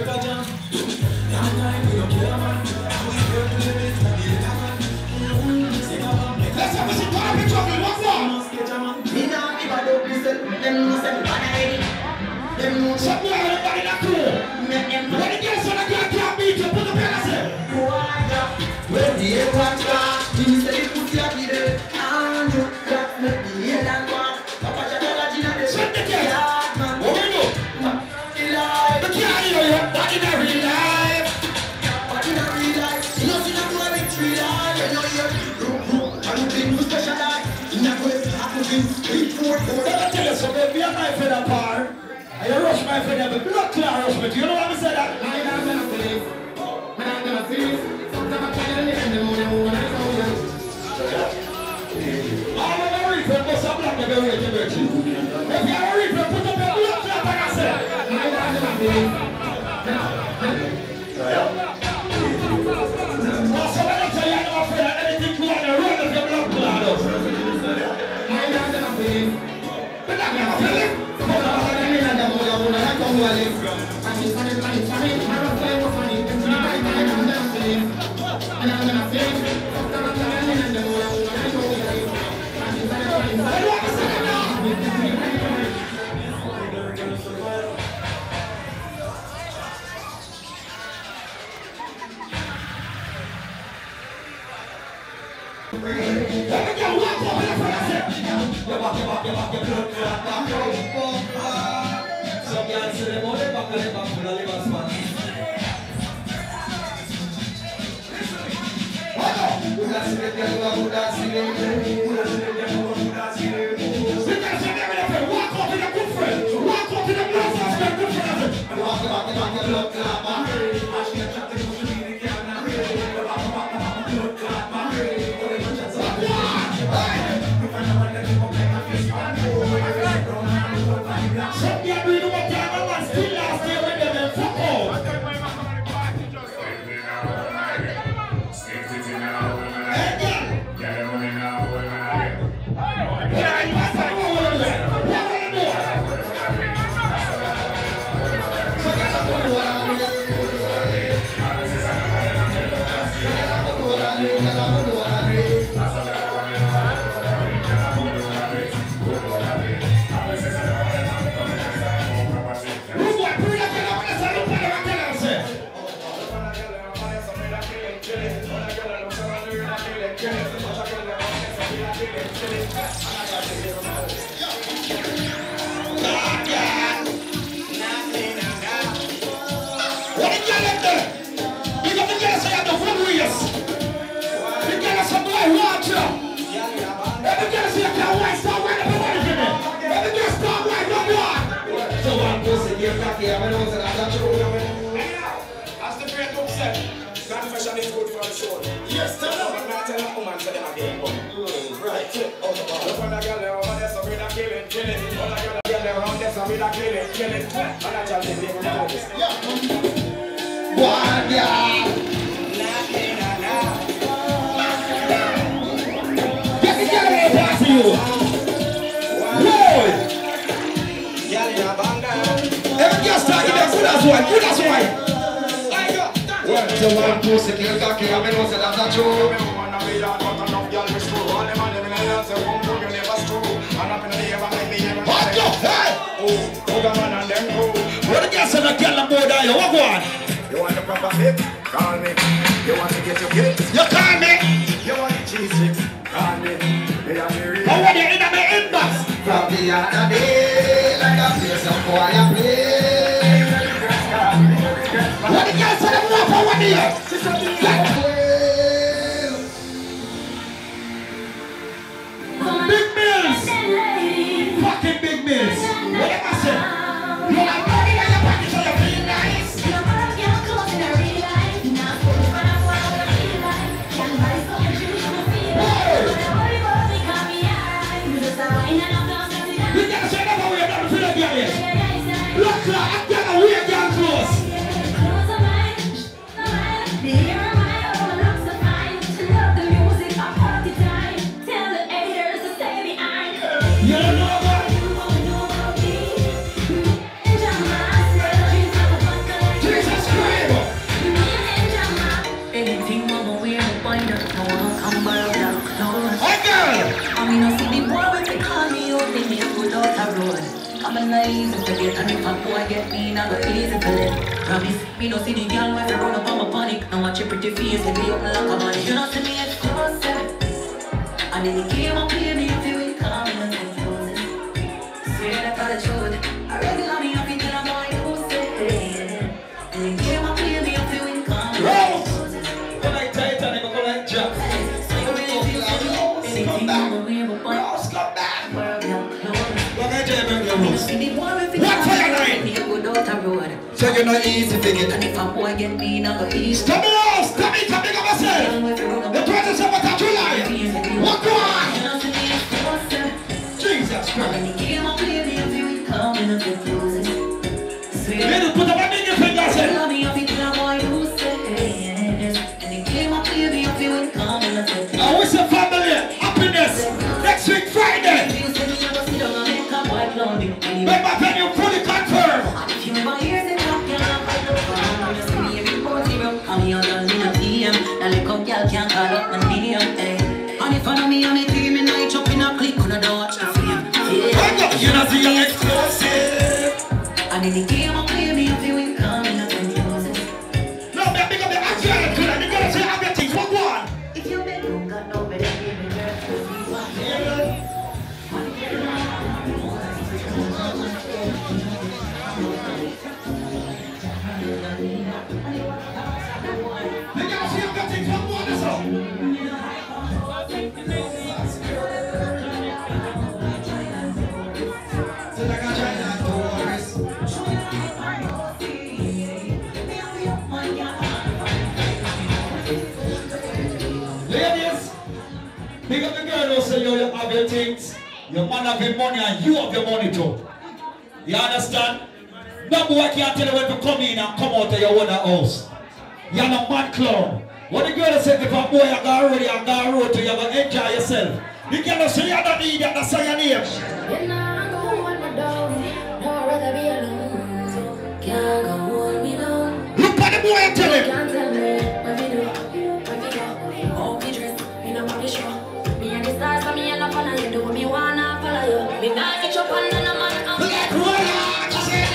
Let's have a sit down and talking, what's that? Me now, if I don't listen, them no send one already. Them no shut me out, everybody not cool. When the girls on the girl can't beat you, put the pen and say. When the air watch back, you say you put your feet there. And you got me the air and walk. Papa Jadala Gina, they shut the girl. What do you do? The can't hear you, back in the real life. Back in the real life. You know, you know, you have three life. You know, you're and you been specialized. You know, you have to be three, four, four. Let me tell you something, me and my friend apart. I rush my friend, but blood clot rush me. Do you know what I said that? I'm gonna feel when I'm gonna feel sometimes I'm trying to live in the morning when I know you. All of the reaper, must have black the very virtue. If you're a reaper, put up your blood clot like I said. I'm gonna feel. So when I tell you I'm not afraid of anything to on the road of your blood clot. I'm gonna feel. But I'm gonna feel it. Walk game cocky, I know that that's true. As the great book said, confession is good for the soul. Yes, tell them. I'm not telling a woman to them again. Right. Look on the girl over there, so we're not killing, killing. All the girl around there, so we're not killing, killing. And I tell them, they will know this. One girl. Get the girl in the pass to you. Boy. Every girl start getting good as one, good as one. One to one, two, six, kill cocky, I know that that's not true. What the hell? What the girl said that girl and boy die, what go on? You want the proper hip? Call me. You want to get your kids? You call me. You want the cheese sticks? Call me. How are you in my inbox? From the other day, like a place of boy I play. What the girl said that more for one year? Big Mills! Fucking Big Mills! What am I saying? You have money in your pocket so you feel nice. Your work, your clothes in a real life. Now for the fun of what I feel like. Can't buy so much you should feel like. Don't worry about me, call me eyes. Just a wine and a glass of it. You can't say that way, you're not feeling girl yet. Look, I'm gonna wear girl clothes. Clothes are mine, are mine. The hair are mine, all the looks are fine. To love the music, a party time. Tell the haters to stay behind. You don't know what? I mean, I see the boy when they call me out, they make good out the road. I'm a nice to forget, and if a boy get me, I go easy to let. Promise, me no see the girl when they run up on my panic. Now watch your pretty face, they be up like a bunny. You know see me at closer, and then he came up here, me if you will come in and take closes. Swear that for the truth, I really love me up until I'm going to say. And then came up here, me if you will come in and take closes. When I tight and I'm going to jump. Come back. Rose, come back. What for your name? So you're not easy to get. And if a boy get me, I go easy. Stop me out. Stop me. Stop me. Come myself. The twenty-seventh of July. What go on? Jesus Christ. Little put up a name in your fingers. Love me up until I'm going to say. And it came up here, if you would come and say. I wish a family happiness next week Friday. Remember when you fully confirm. If you ever hear the talk, you're not going to come. Just give me every four zero. I'm your young in a P M. Now look up, y'all can't call up my name. And if I know me, I'm a team and I jump in a click on a door, watch the film. You know, see your exclusive. And in the game, I'm playing me if you will come in a ten closes. No, me pick up the action and you're going to say everything. What one? If you bet, you got no better give me girl to see what. Ladies, pick up the girl who say you have your things, your man have your money and you have your money too. You understand? No boy can't tell you when to come in and come out of your own house. You're no mad clown. What the girl said, if a boy you go road, you go road to, you're going to enjoy yourself. You can't say you're not idiot, that's your name. You're not going to want my dog, no, I'd rather be alone. Can't go hold me down. Look at the boy and tell him. Can't tell me what we do, what we go. How we dress, me no want to show. Me and the stars, so me and the follow you. Do what me wanna follow you. Me not get your pan and a man out. Let roll out, she said.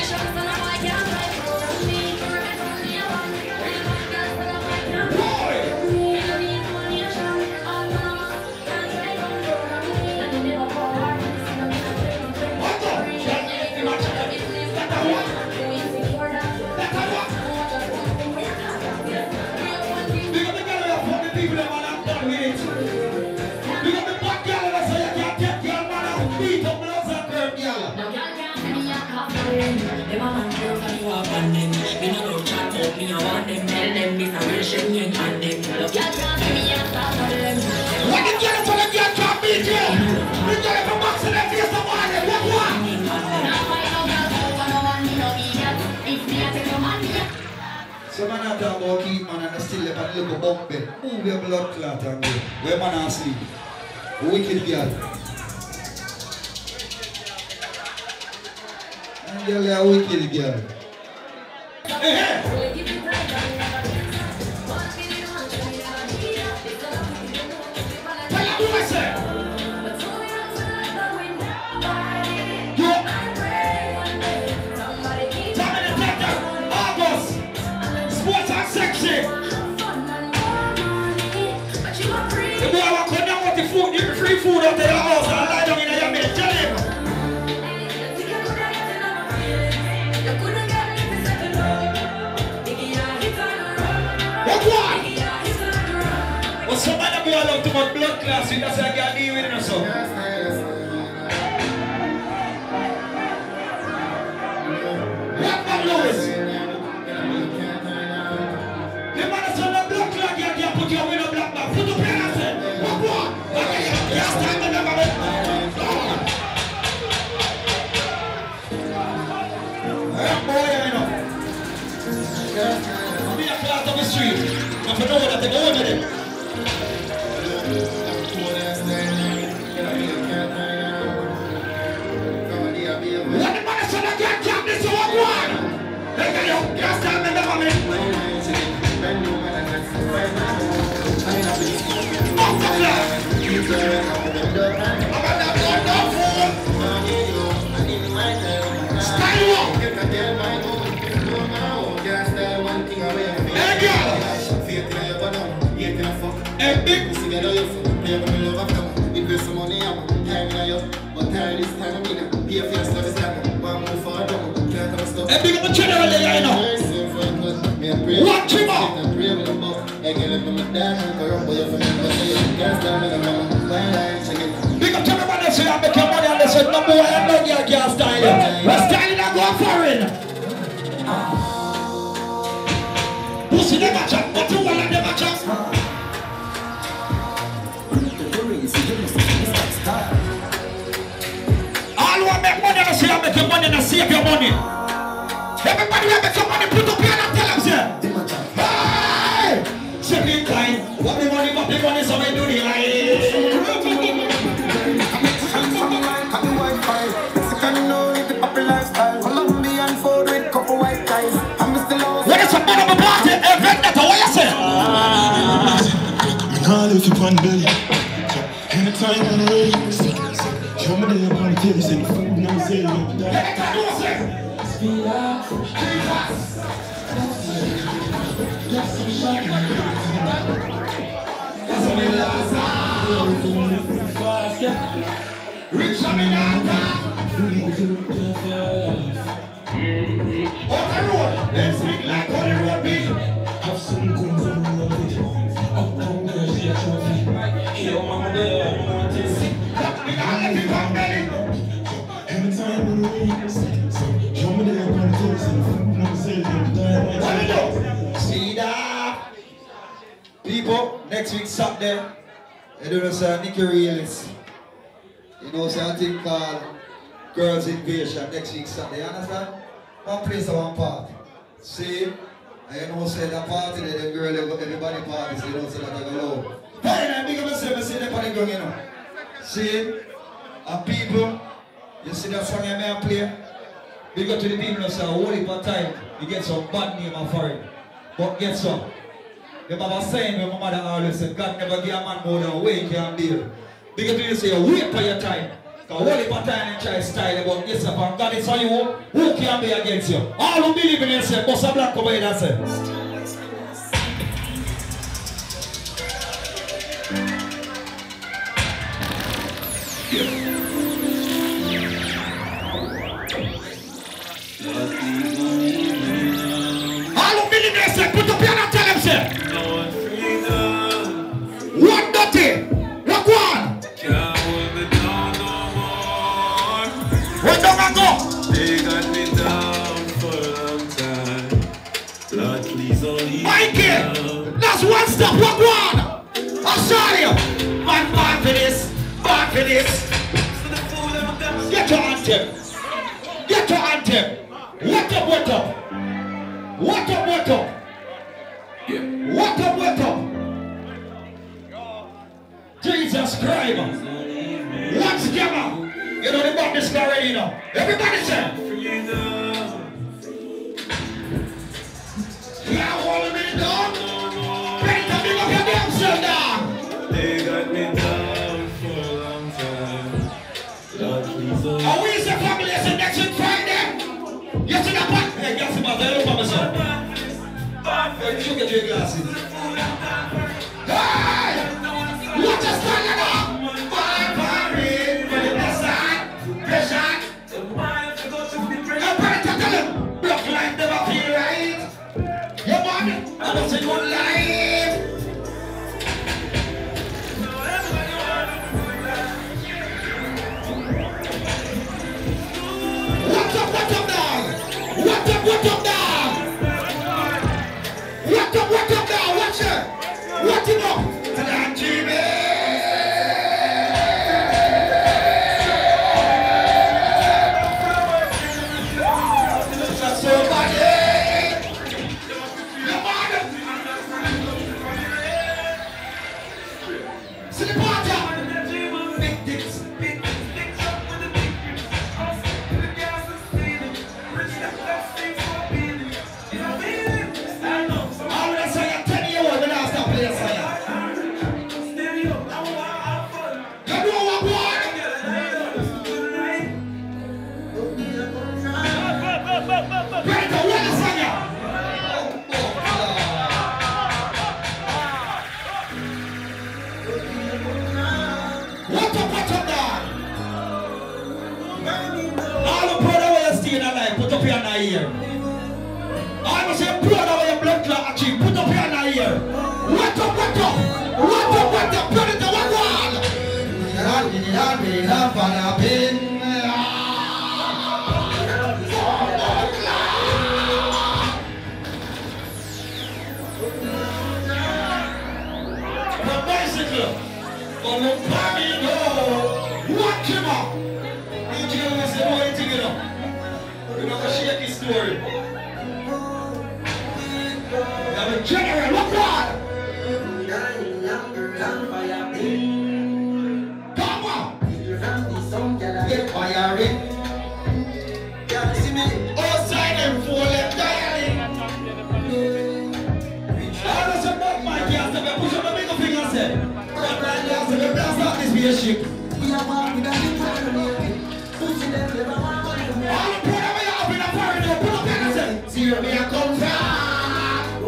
Them a man girl for you up on them. Me no go chat up, me I want them. Tell them this a real shame on them. Look at that, me a start on them. What the girl for the girl can't beat you? The girl from box in the face of all them. What one? So man I talk about keep man and still left a little bump bed. Move your blood clot and go. Where man I sleep? Wicked girl. And girl are wicked girl. Hey, hey. Tell her who I say. Food, you free food out there house and lie down in your bed. Tell him. What one? Well, somebody be allowed to my blood class with us and get deal with it or so. What man Lewis? The man is on the blood clock, you can't put your window black man. Put up your hands in. What one? Yes, time to never be. I'm boy, I know. I'm in a class of the street. I'm for know that they go over there. What the man is on the cat camp, this is what one. Hey, can you? Yes, time to never be. Off the class. Watch him out! Big up to everybody say I make your money and they say no more and no girl can't style you. We're styling and going foreign. Pussy never chop, but you wanna never chop. All who make money and say I make your money and save your money. Everybody who make your money put up here and tell them say. Hey! Second time, what the money, what the money, so we do the line. What is a man of a party? A vendetta, what you say? I live for one belly. Anytime I'm ready. Show me the money, tell me say food now say speed up. Rich on me now. On the road, let's speak like on the road, big. Have some guns on the road. Up down there, see a trophy. Here, mama, there, I don't want to see. We got let me come, belly. Anytime I'm ready. Show me the money, tell me say food now say what do? See that? People, next week Saturday, you don't know, say Nicky Realist. You know, say a thing called Girls Invasion next week Saturday. You understand? One place and one part. See? And you know, say that party that the girl, everybody party, so you don't say that I go low. Hey, I'm big up myself, I see that party going, you know. See? And people, you see that song I may play? Big up to the people who say, hold it for time. You get some bad name and for it. But get some. The mama saying when my mother always said, God never give a man more than weight can bear. Big up to you say, wait for your time. Because hold it for time and try to style about yourself. And God is on you, who can be against you? All who believe in yourself, must have black over here and say. All who believe in yourself, put up your hand and tell them, say. What dirty? What one? Can't hold me down no more. Where don't I go? They got me down Just one stop, walk one. I'm sorry. Man, man for this. Man for this. Get your anthem. Get your anthem. What up, what up? What up, what up? What up, what up? Jesus Christ. Once again, you know the band is already, you know. Everybody say. Yeah, hold me down. Ready to bring up your damn self down. They got me down for a long time. Lord, please don't. Are we as a family as a next week Friday? You see that part? Hey, guess about that. Look at myself. Hey, you should get your glasses. Hey! What is standing up? Fire, fire, for the best side. Best side. I'm ready to tell him. Block life never feel right. You want it? I don't say good life. What up, what up, dog? What up, what up, dog? What up, what up, dog? Watch it. What him up? To that G B. Here. I was a brother with your blood clot achieve. Put up your hand here. What up, what up? What up, what up? Put it to one wall. The bicycle. On the party, no. Watch him up. You can't listen to anything, you know. You know the shaky story. I'm a general, look on! Come on! Get firing. You see me? Outside and full and dying. I was about my gas, I push up my middle finger, said. But right now, so the blast out this be a ship. We are one with a pushing them, never want to. See where me I come from.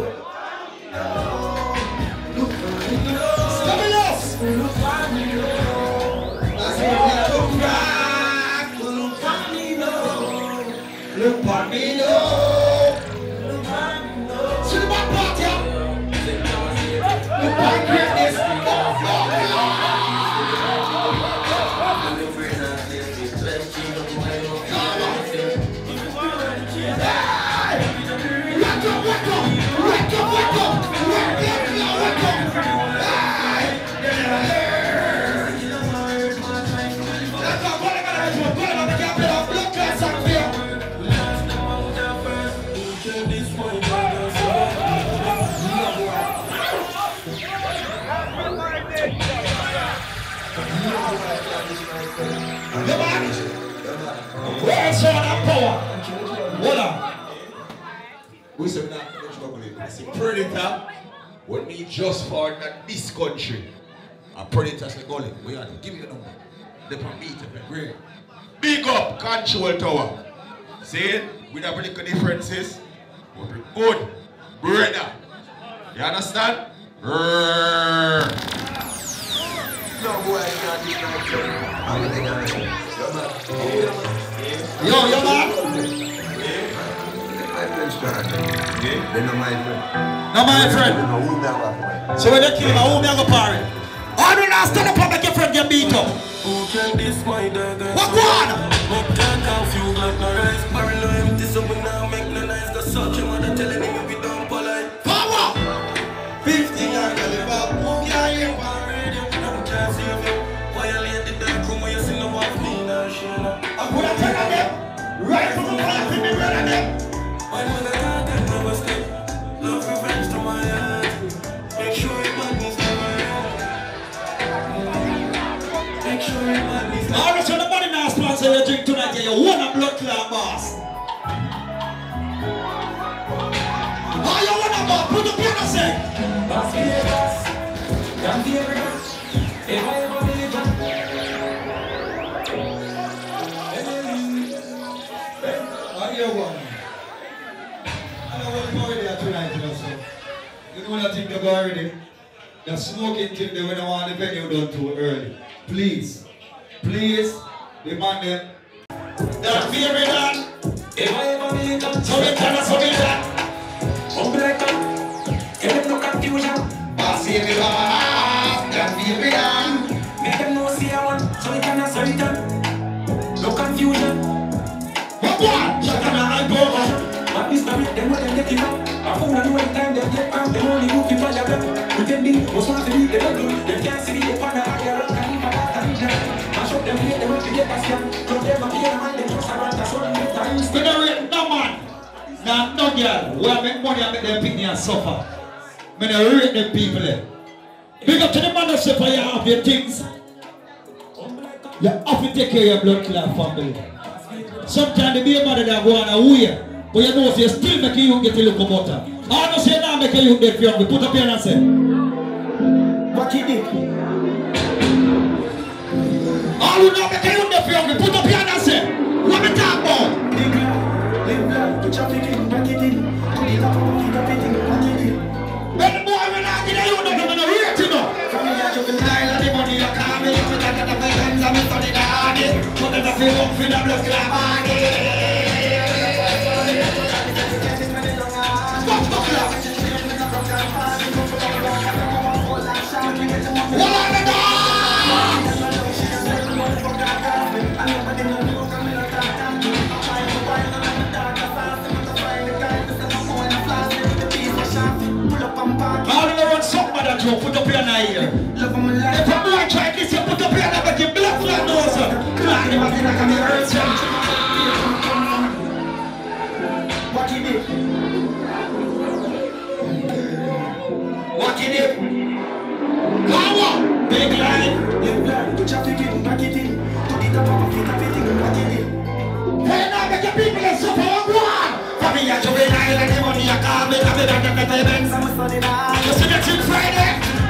Look for me, Stabilis. Look for me, I see where I come from. Look for me, look for me, look for me. See the back part here. Look for greatness. Where's all that power? Hold on. We say that I say predita when me just for that this country. A predita say go we are give me the number. The meter, great. Big up control tower. See with the political differences, but we good. Brother. You understand? Brrr. No boy, I can't do that. Yo, yo, man. My friend's trying to. They're not my friend. Not my friend. So when they kill him, who me I go parry? I don't know, stand up and make your friend get beat up. Who can this my dog? What one? Make that confused like no rice. Barrel empty so we now make no nice. Got such a mother telling him we don't polite. Power! Fifteen you want a blood clot boss. How you want a boss? Put up your hand and say. Boss be a boss. Can't be a boss. If I ever be a boss. How you want? I don't want to go there tonight, you know, so. You know what I think they go already? The smoking thing, they don't want the venue done too early. Please. Please. Demand them. That very done. If I ever be a boss. So we can so we can. Humble like that. Get them no confusion. Boss baby boss. That very done. Make them know see I want. So we can so we can. No confusion. What one? Shut up and go on. But this time them when them get it up. I found a new time they get cramped. They only move to fire them. Pretending most want to be the devil. They can't see the partner and they're wrong and leave a lot of them. Mash up them hate them when they get a scam. Cause them a clear and they just around the sun. We don't rate no man. Now no girl. We have make money and make them pick me and suffer. We don't rate them people there. Big up to the man that say for you have your things. You have to take care of your blood clot family. Sometimes the be a mother that go on away. But you know if you still make you get a little butter. I don't say now make you dead for you. Put up here and say. What he did? All who know make you dead for you. Put up here and say. What me talk about? Live life, live life, put your feet in, back it in. Put it up, put it up, it in, back it in. When the boy will not get you, they're going to rate you know. From the age of the nine, and the money you can't make. Put that at the hands and me study the hardy. Put that at the rock for the blood clot body. All of them something that you put up here now here. If a boy try this, you put up here and make him blood clot nose. Clot him as in like a mirror. What he did? What he did? Come on! Big line! Live life, put your feet in, back it in. Put it up, put it up, it in, back it in. Hey, now make your people and suffer one one! For me, you're juvenile and the money you can't make a bit of the payments. You see that till Friday?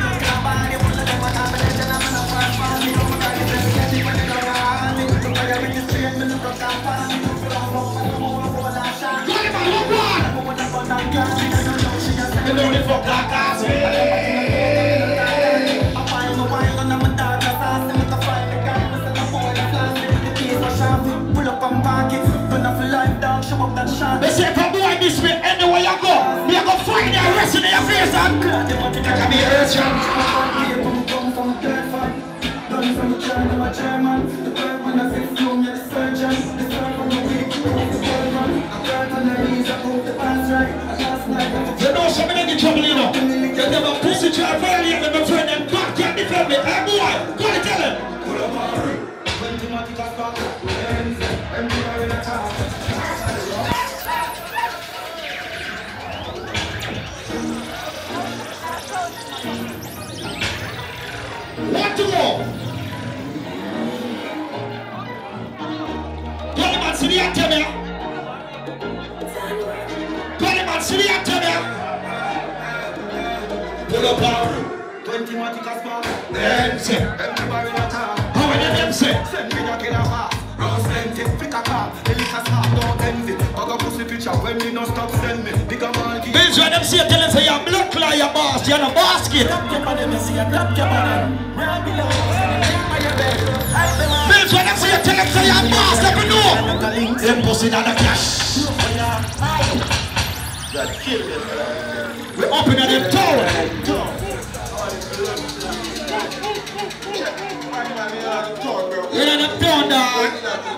You know the fuck like us, pull up and park it, run off a life dog, show up that shot. They say from boy this way, anywhere you go, you go find the rest in your face and that can be urgent. Come from a third fan, done from a child of a German. The third one has his room, you're the surgeon. The third from the week, the third one. A third on the knees, I hope the pants right. Last night, you know somebody get trouble, you know. You never pussy child violate them and friend them back, can't defend me. Hey boy, go and tell him. pull up and hurry. Twenty matic as back, ends, everywhere in the town. What to go? Tell him and see the actor there. Tell him and see the actor there. Pull up and Twenty matic as back, then say. everywhere in the town. How many of them say? Send me a killer car, rouse plenty, pick a car, the liquor stop, don't envy. Bag a pussy picture when me no stop send me. Big a man keep. Bills when them say, tell them say you're blood clot, your boss, you're no basket. Drop your body, me see a drop your body. Where I belong, send me by your bed. Bills when them say, tell them say you're boss, let me know. Them pussy down the cash. We're up in them tower. We're in them town, dog.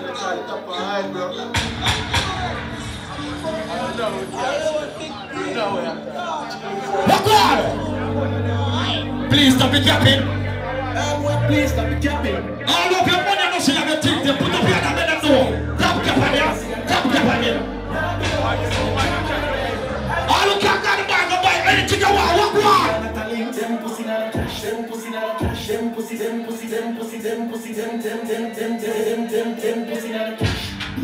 Look on! Please stop the capping. Please stop the capping. All of your money, no see have your things. They put up here and let them know. Tap cap on you. Tap cap on you. All who can't go to the bar and buy anything you want. Walk one. Them pussy na the cash, them pussy na the cash, them pussy, them pussy, them pussy, them pussy, them, them, them, them, them, them, them, them, pussy na the cash.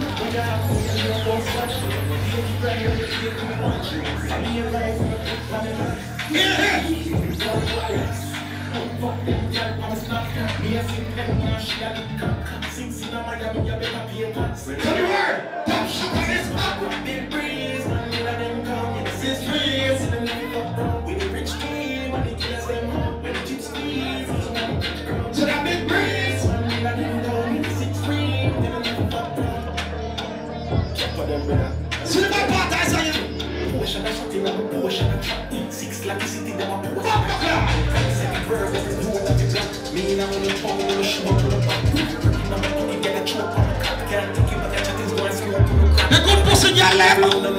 The good pussy girl left.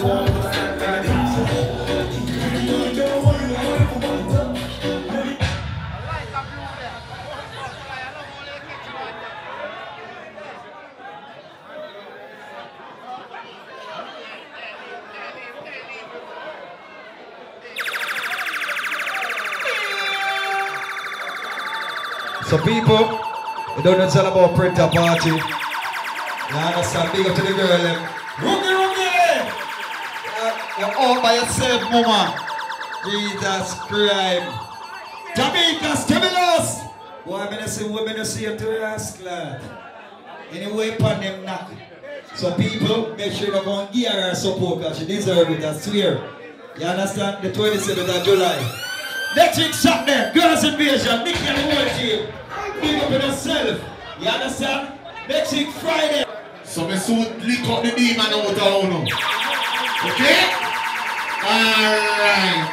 So people, you don't know it's all about printer party. You understand? Big up to the girl. Them. Rookie, rookie! Uh, you're all by yourself, mama. Jesus Christ. Jamaica, stimulus! Boy, I'm gonna see women to see you to your ass, lad. Anyway, upon them knock. So people, make sure you go and give her support because she deserves it, I swear. You understand? The twenty-seventh of July. Next week, shot there, Girls Invasion, Nicky and the whole team. Big up in yourself. You understand? Next week, Friday. So me soon lick up the demon out of town. Okay? Alright.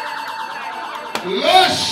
Lush!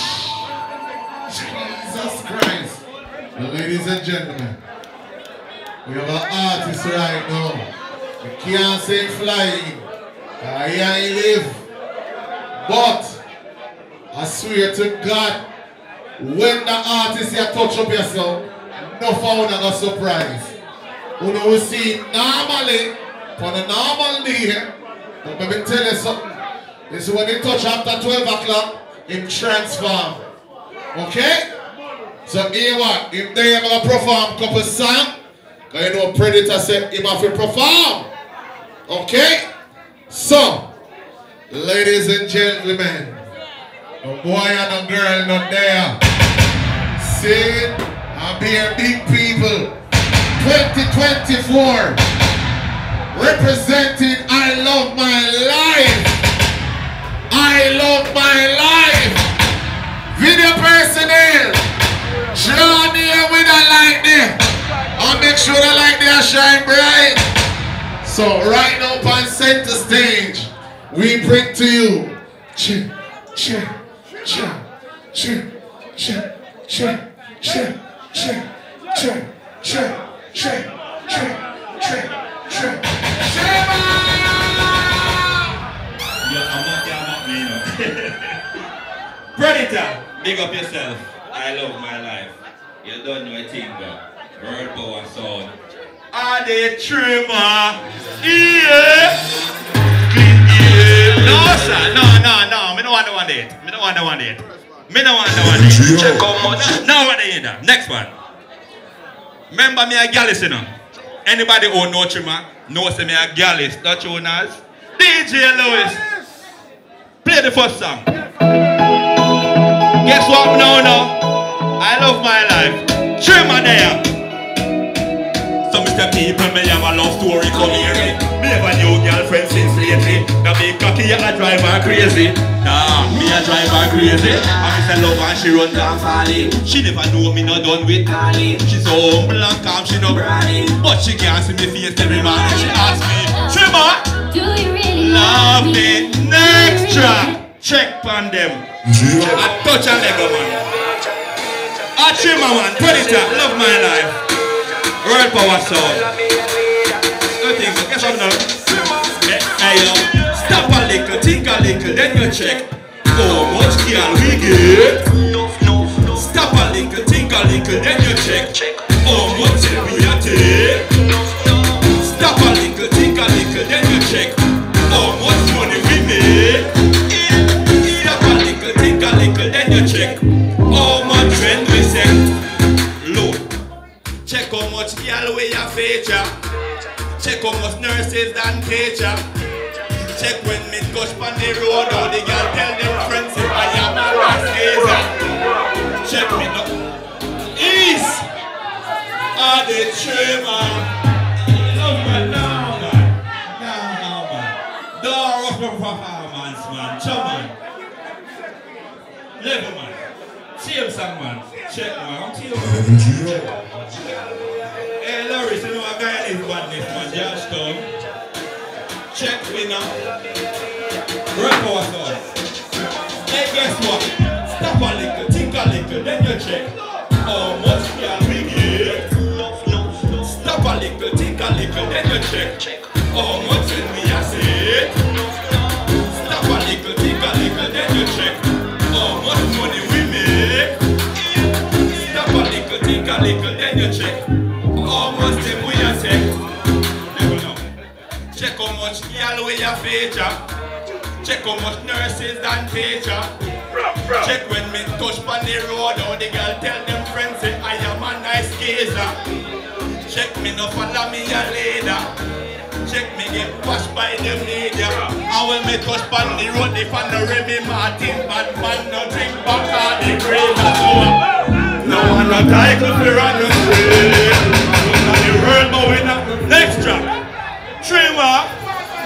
Jesus Christ. Well, ladies and gentlemen, we have an artist right now. We can't say flying. I ain't live. But I swear to God, when the artist here touch up yourself, no found a surprise. You know, we see normally, on a normal day, but let me tell you something. This is when they touch after twelve o'clock, it transform. Okay? So here what? If they ever perform a couple songs, because you know Predita said him have to perform. Okay? So, ladies and gentlemen, no boy and no girl not there. See, I'm here big people. twenty twenty-four. Representing I love my life. I love my life. Video personnel. Draw near with a light there. I'll make sure the light there shine bright. So right now on center stage, we bring to you. Check, check. Check, check, check, check, check, check, check, check, check, check, check, check. Predita, big up yourself. I love my life. You don't know a thing, but world power sound. Are they trimmer? Yeah. No, sir. No, no, no. Me don't want to want it. Me don't want to want it. Me don't want to want it. Check out much. No, what they in there. Next one. Remember me a gallus, you know. Anybody who know trimmer knows me a gallus. Don't you know? D J Lewis. Play the first song. Guess what now, now? I love my life. Trimmer there. Some Mister people, me have a love story, come here. Me have a new girlfriend since lately. The big cocky, I drive her crazy. Nah, me a drive her crazy. I miss a love and she run down falling. She never know me not done with Carly. She's so humble and calm, she no brawny. But she can't see me face every man. She asks me, Trimmer, do you really love me? Next track, check on them. I touch a Lego man. I Trimmer man, Predita, love my life. World power sound. Nothing, guess what now? Hey yo, stop a little, think a little, then you check. How much can we get? Stop a little, think a little, then you check. How much can we take? Stop a little, think a little, then you check. How much money we make? Stop a little, think a little, then you check. How much rent we set? Look. Check how much girl we a feature. Check how much nurses and teacher. Check when me touch on the road, all the girl tell them friends if I am a rascazer. Check me now. Ease. Are the trimmer. Love man now, man. Now, man. Don't rush my performance, man. Chum, man. Level, man. Same song, man. Check, man. I'm team, man. Hey, Larry, you know a guy is badness, man. Josh Town. Check me now. Rap our song. Hey, guess what? Stop a little, think a little, then you check. How much can we get? Stop a little, think a little, then you check. How much can we say? Stop a little, think a little, then you check. How much money we make? Stop a little, think a little, then you check. How much them we say? Never know. Check how much y'all we a feature. Check how much nurses and teacher. Check when me touch on the road, how the girl tell them friends say I am a nice geezer. Check me no follow me a leader. Check me get washed by the media. And when me touch on the road, if I no Remy Martin, bad man no drink back all the crazy. No one no title for run the street. Now the world moving up. Next track, Trimmer.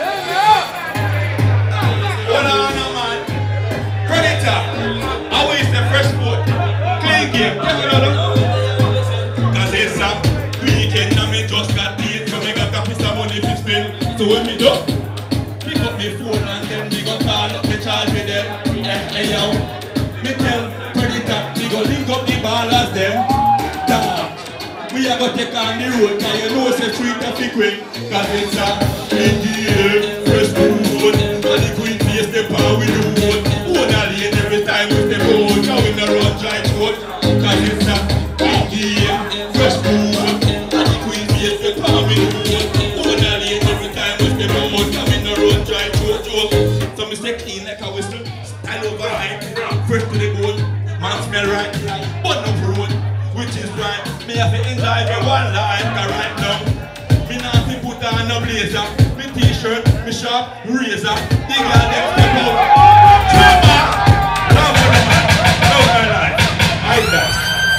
Hold on, man. Predita. I waste the fresh foot. Clean game. Check it out. Cause it's a weekend and me just got paid. So me got a piece of money to spend. So when me do, pick up me phone and then me go call up the charge with them. Hey yo, me tell Predita, me go link up the ballers them. Dog, we are gonna take on the road. Cause you know it's a street traffic quick. Cause it's a clean game, fresh food. And the queen face the power with the road. Own a lane every time we step out. Now we no run dry throat. Cause it's a clean game, fresh food. And the queen face the power with the road. Own a lane every time we step out. Now we no run dry throat. So me stay clean like a whistle. Style over hype. Fresh to the bone. Man smell right. But no road. Which is right. Me have to enjoy me one life. Cause right now me not to put on a blazer. Me t-shirt, me sharp, razor. The girl them step out. Trimmer! Love my life. Love my life. I that.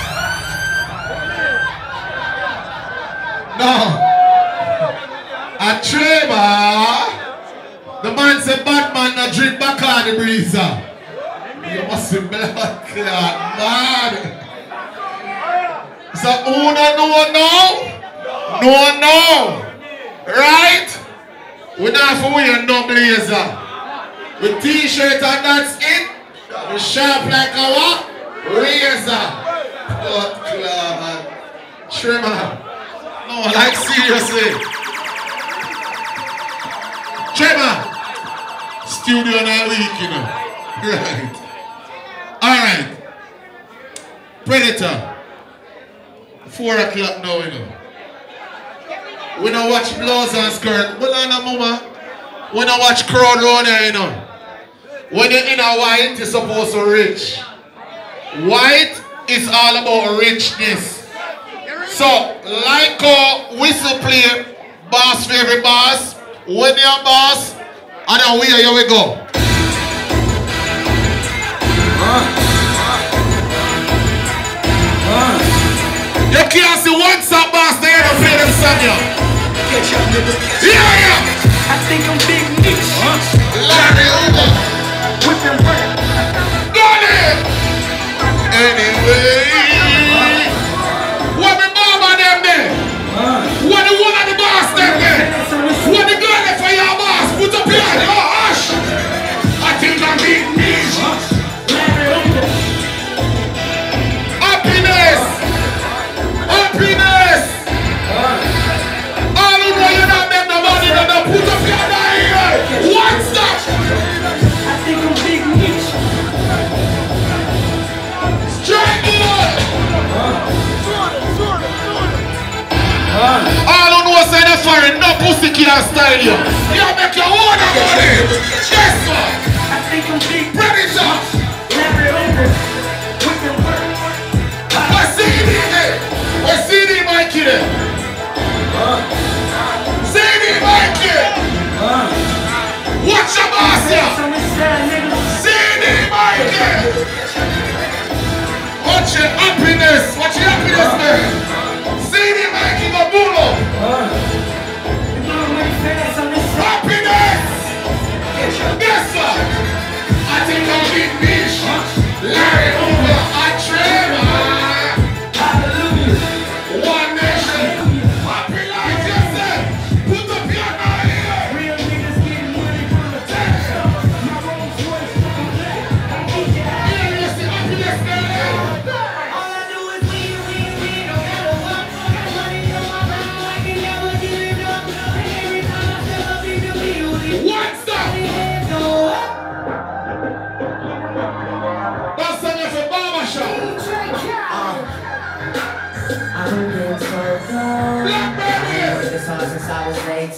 No. A Trimmer. The man said Batman not drink back on the breezer. You must be blood clot, man. So who don't know now? No, no. Right? We not for wear no blazer. With t-shirt and that's it. We sharp like a what? Razor. Blood clot, man. Trimmer. No, like seriously. Trimmer. Studio now week, you know. Right. Alright. Predita. Four o'clock now, you know. We don't watch blouse and skirt. Well, on a mama. We don't watch crowd round here, you know. When you're in a white, you're supposed to rich. White is all about richness. So, like a whistle play, boss favorite boss. When you're boss, and then where here we go. You can't see one song boss there to play them song, yo. Yeah, yeah. I think I'm big niche. Larry over. With them work. Got it. Anyway. What the mama them there? What the one of the boss them there? What the girl there for your boss? Put up your hand. Oh, hush. I think I'm big niche. Happiness. Happiness. All who know you're not make the money, no, no, put up your hand here. What's that? I think I'm big niche. Straight boy. All who know say the foreign, no pussy can't style you. You make your own money. Yes, sir. I think I'm big Predita. Larry over. With them work. What's C D there? What's C D Mikey there? C D Mikey. Watch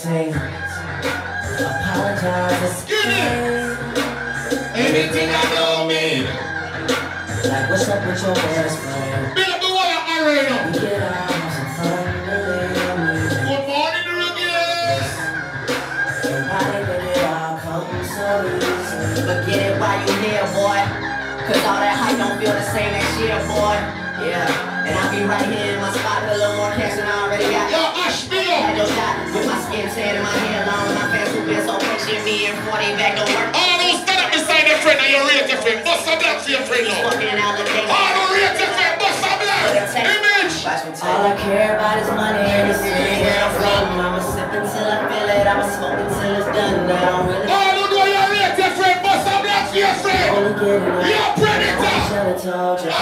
say. Apologize, escape. Anything I know me. Like, what's up with your best friend? Build up the water arena. We get out, have some fun, really. Good morning, Ruggers. Everybody, baby, it all comes so easy. But get it while you here, boy. Cause all that hype don't feel the same next year, boy. Yeah, and I'll be right here in my spot with a little more cash than I already got. Yo, Ash, me up. Had no shot with my skin tan and my hair long. My fans who been so patient, me and forty back to work. All those stand up beside your friend and you rate your friend. Bust a black for your friend now. All the rate your friend, bust a black. Image. All I care about is money and the city where I'm from. I'ma sip until I feel it, I'ma smoke until it's done. I don't really. All who know you rate your friend, bust a black for your friend. You're predita. I should've told you.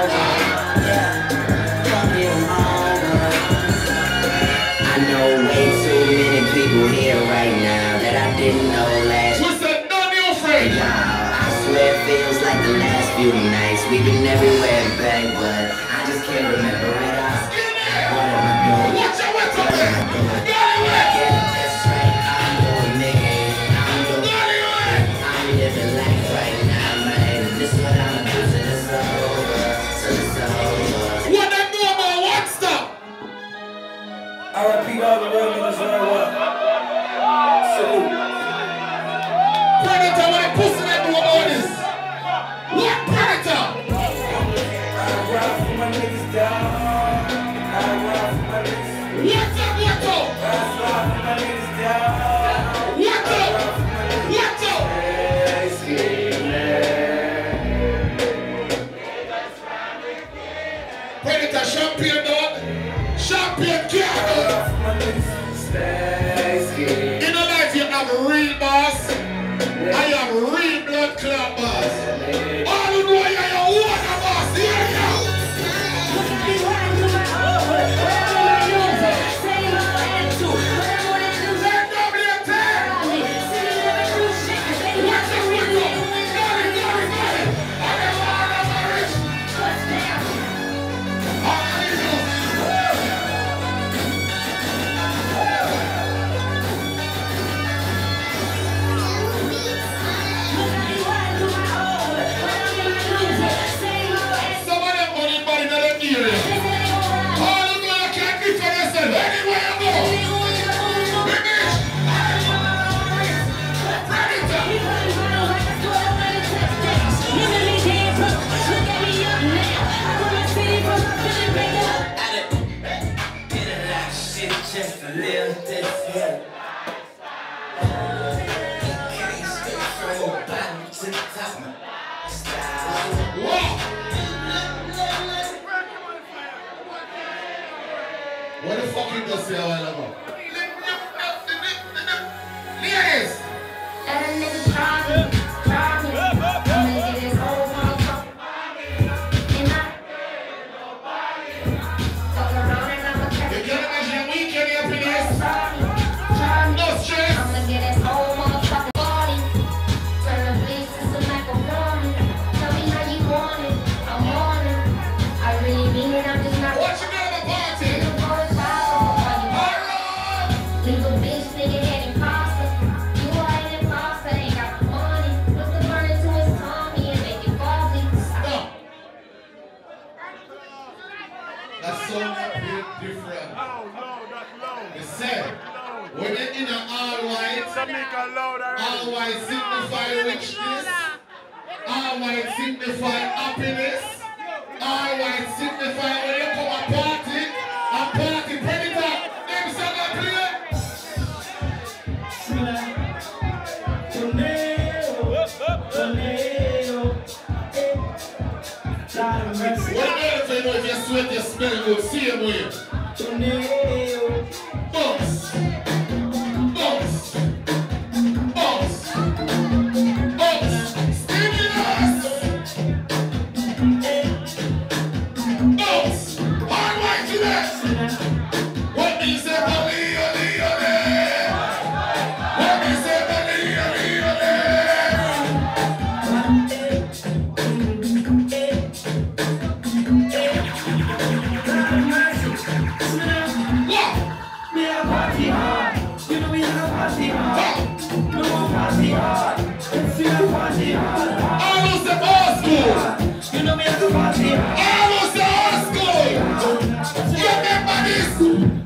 I know way too many people here right now that I didn't know last. We said none your friend. I swear it feels like the last few nights. We've been everywhere back, but I just can't remember it all. What am I doing? Watch out, what's up there? Yeah, that's right. I'm doing niggas. I'm doing. I'm living life right now, man. This is what I'm doing. So it's over. So it's over. What they know about one stop? I repeat all the real niggas very well. Salute. Predita, what a pussy they know about this? What Predita? I ride for my niggas down. I ride for my niggas. What's up, what's up? I ride for my niggas down. What's up? What's up? Predita, champion dog. Champion cat. In a life you have real boss. I have real blood clot boss. All who know you are your water boss. Here you go. Just a little this here. Can't stay from the bottom to the top. What the fuck you just say a while ago? Ladies! Let a nigga try me, try me. I'm gonna get his whole motherfucking body. And I fuck around and I'ma catch you. Can't imagine a weekend up in this. Try me, try me. No stress. I'm gonna get his whole motherfucking body. Turn the beats to some macaroni. Tell me how you want it, I'm on it. I really mean it, I'm just not. What you got at the party? Leave a bitch nigga head imposter. You are an imposter, ain't got the money. Put the burner to his tummy and make it foggy. Stop. That song is a bit different. They said, when you're in an all white, all white signify richness, all white signify happiness, all white signify when you come a party, a party predita. Them song I play. What else you know if you sweat, you smell good, same way. Bounce. Bounce. Bounce. Bounce. Stimulus. Bounce. Hard white to that. What do you say, Oli, Oli, Oli? What do you say, Oli, Oli, Oli? What? All the old school. You know me have a party. All the old school. You remember this?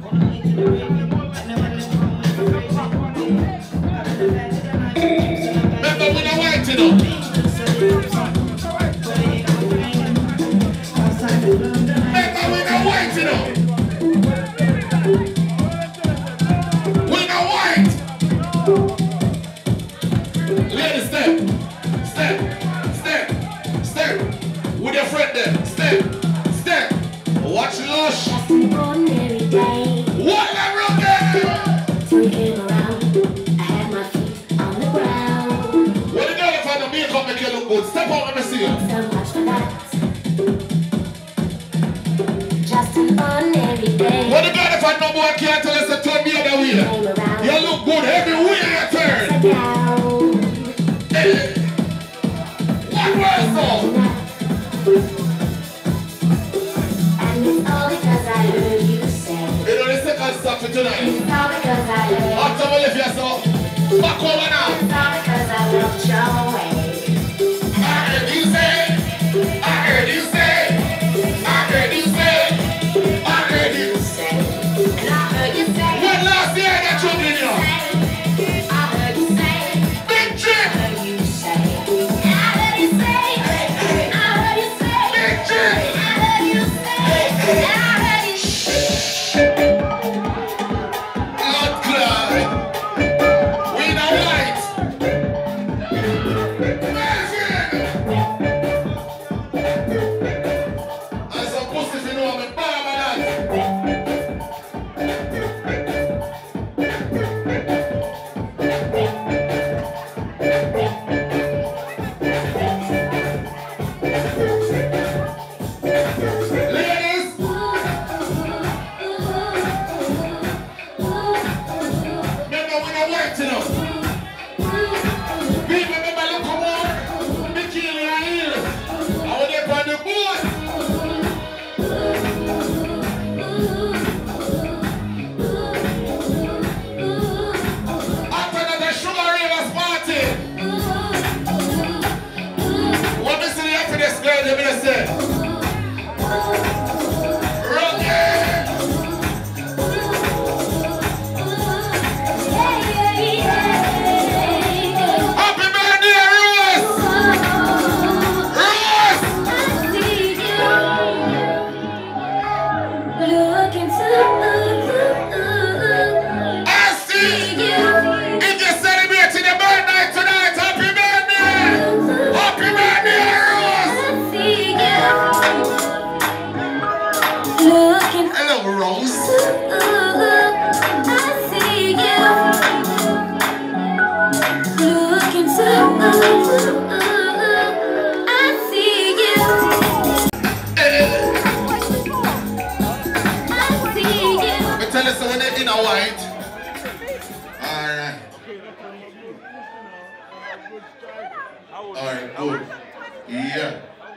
Remember when I went to them? Remember when I went to them? When I went. Ladies, step, step, step, step. With your friend there, step, step. Watch Lush. Ordinary day. What level again? Turn came around. I had my feet on the ground. When the girl find the makeup make you look good, step out and see you. So much for that. Just an ordinary day. When the girl find no boy can't tell us to turn the other way. You look good everywhere you turn. Hey. What was so? And it's all because I heard you say. You know the second stop for tonight. It's all because I left. After we left here, so back over now. It's all because I walked your way. I heard you say, I heard you say, I heard you say, I heard you say, and I heard you say. When last year that you did you? I heard you say. Big trip. I heard you say. And I heard you say. I heard you say. Big trip. I heard you say. And I heard you say. Lord Clyde. We in a white. And some pussy if you know I'm a barber that. Ladies. Remember when I went to them? People remember look come on. Be killing your heels. I was there on the board. After that sugar ravers party. What me see after this girl, you gonna say? Rocket! Happy birthday, Rose! Rose! Look into I see you. If you're celebrating your birthday tonight, happy birthday! Happy birthday, Rose! Hello, Rose. I see you. Look into I see you. I see you. I tell you so when they're in a white. Alright. Alright, good. Yeah.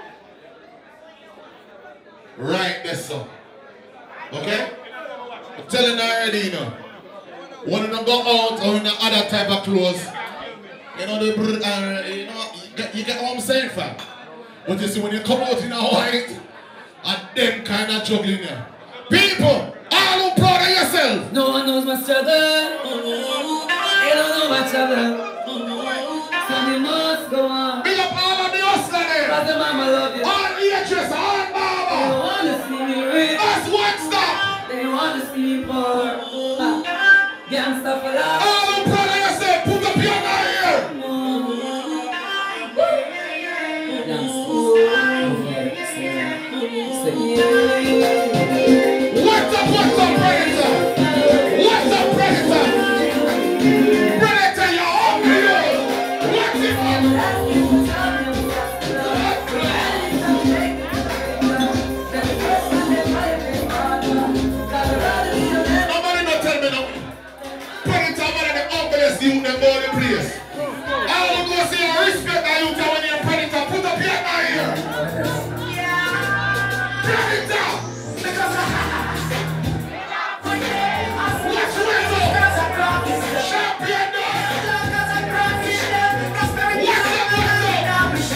Right there, so. Okay? I'm telling you already, you know. When you go out or in other type of clothes, you know, the, uh, you know, you get, you get what I'm saying, fam? But you see, when you come out in a white, and them kind of juggling there. People, all who proud of yourself. No one knows my struggle. They don't know my trouble. So we must go on. Big up all of the hustler there. Cause the mama love you. All waitress, all They mama. wanna see me rich. That's one stop. They wanna see me poor. Ah, gangsta for life. All who proud of yourself, put up your hand here. What's up, what's up, Predator? What's up, Predator? Predator, you're hungry, yo. What's it Nobody not tell me no. Predator, one of the ugliest youth them all the place. I will go see and respect that youth when you're Predator. Put up your hand here. Predator! Let's whistle! Champion! What's up, what's up?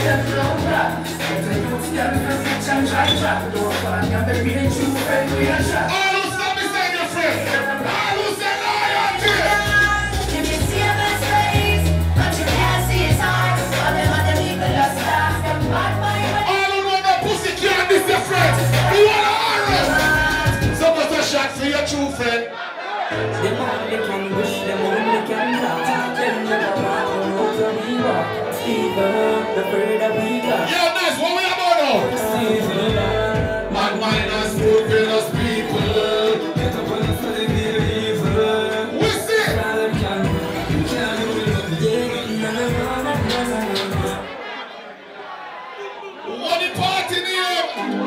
them blow back. Get a youth girl for fetch and try trap. Don't fall, you're the real true friend we a shot. All who stop beside your friend. All who say loyalty. If you see a man's face, but you can't see his heart. All them other people are staff, them bad mind. All who know the pussy can't diss your friend. You wanna arrest? So put a shot for your true friend. Them only can wish, them only can talk. Them never want to know where we walk. Steven, the bird that we got. Yo, nice, what we about now? Steven, mad miners, poor villainous people. get up on the funny believer. We see. Rather can, you can't do it. Yeah, no, no, no, no, no, no, no. What the party name?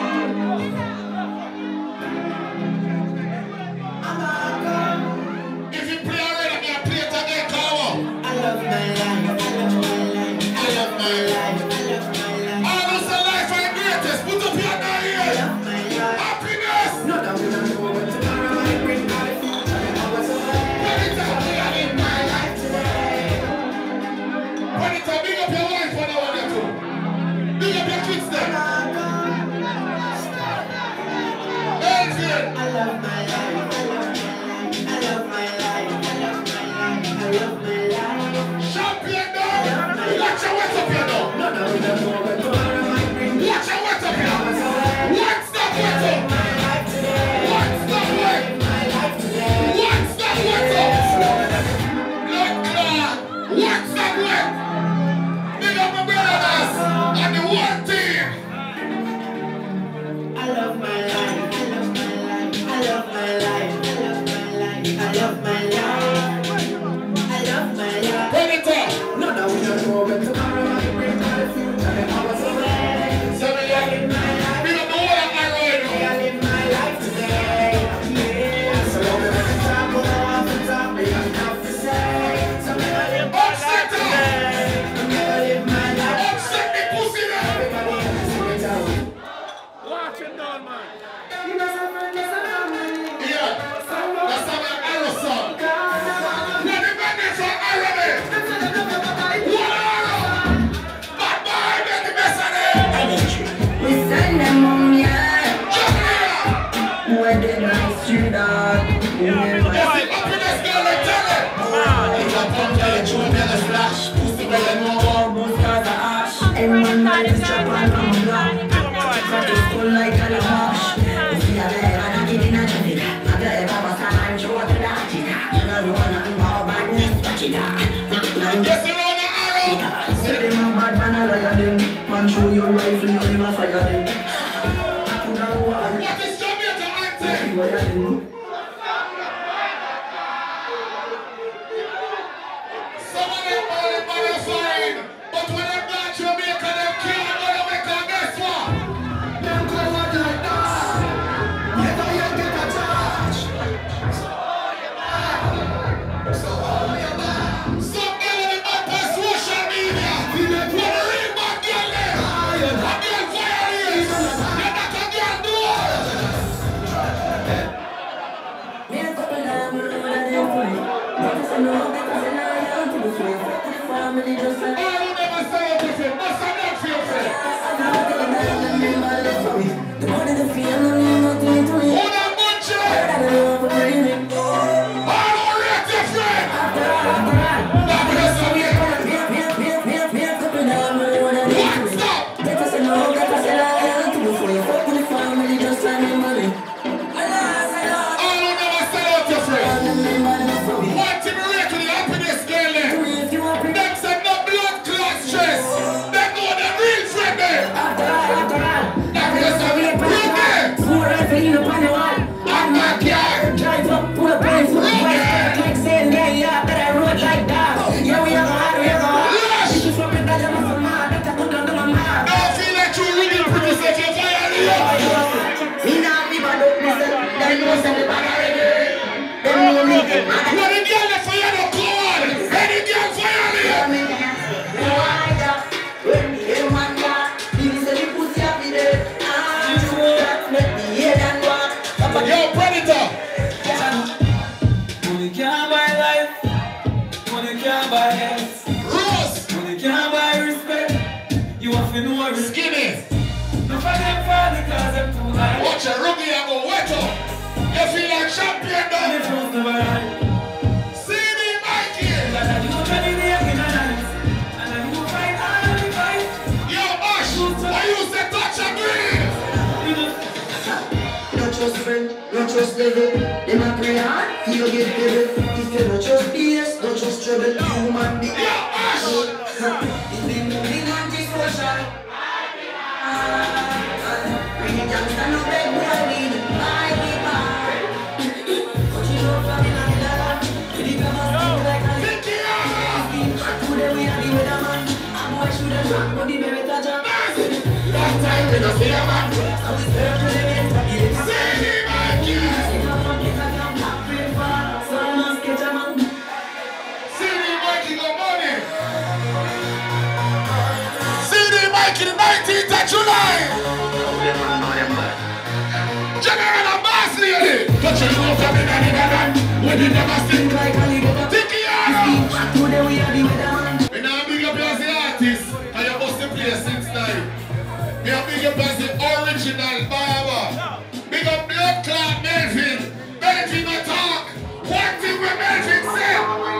If you play already, me I play it again, come on. I love my life, I love my life, I love my life, I love my life. All who say life is greatest, put up your hand here. Happiness. No, that we don't know what tomorrow might bring my future. I was away. I live my life today. Predita, big up your wife when I want you to. Big up your kids then. Elgin. I love my life, I love my life, I love my life, I love my life. Champion dog. Watch your wet up here dog. No, no, we don't know what tomorrow might bring. Watch your wet up here. What's that wet up? What's that wet? What's that wet up? Blood clot. What's that wet? Big up my brothers and the one team. I love my life, I love my life, I love my life, I love my life, I love my life. Predita. No, no, we don't know when tomorrow might bring my future. I was away. So we got Big up the whole of my road. I live my life today. Yeah, so long as I talk, what I want to talk, they got enough to say. So me I live my life today. Me I live my life. Upset the pussy now. Everybody has to get out. Watch it down, man. You know something, you know something. Yeah, that's how my arrow song. What the man is for arrow me? What arrow? Bad boy, get the best of them. We send them on, yeah. Jump here. Where they nice you dog. Yes, the happiness girl, I tell it. It's a pump, girl, you chew, girl, it's flash. Pussy, girl, you know more, both cars are ash. Everyone night is trap and come down. But it's full like a mash. If you have ever had it in a traffic, I've ever was a man show to that. You know you wanna be more bad news, but you know. Yes, you know the arrow. Say them a bad man, I like them. Man show your rifle, you never fire them. You know what? What is Jamaica acting? What you do? Some of them all in Palestine, but when them not Jamaica, them can't go to make a guess what? Them go out like that. Never yet get a charge. So all your back. Some girl in the back on social media. When the real bad girl there, a girl violates. You're not a girl, do it. touch a rookie and go wet up. You feel like champion now. See me, Mikey. Yo, Ash, why you say touch a breeze? Not trust friend, not trust devil. Them a pray hard, you get devil. If you not trust B S, don't trust trouble. Human being. Yo, Ash. If they moving on this ocean. Bring it down, stand up, beg, boy, we need my people. But you know, from in the dollar, we come and sing like a little. Today we are the weatherman. I'm why should I drop, but the merit a jump. Long time we don't see a man. So we serve to the end. See me, Mikey. See me, Mikey, go money. See me, Mikey, the nineteenth of July. General and Boss Lady. Touch your nose from the Nanigadan. When you never sing like a little. Tikiano. Today we are the weatherman. We now big up as the artist. And you must play since time. We are big up as the original Baba. Big up Blood Clot Melvin. Melvin no talk. One thing with Melvin say.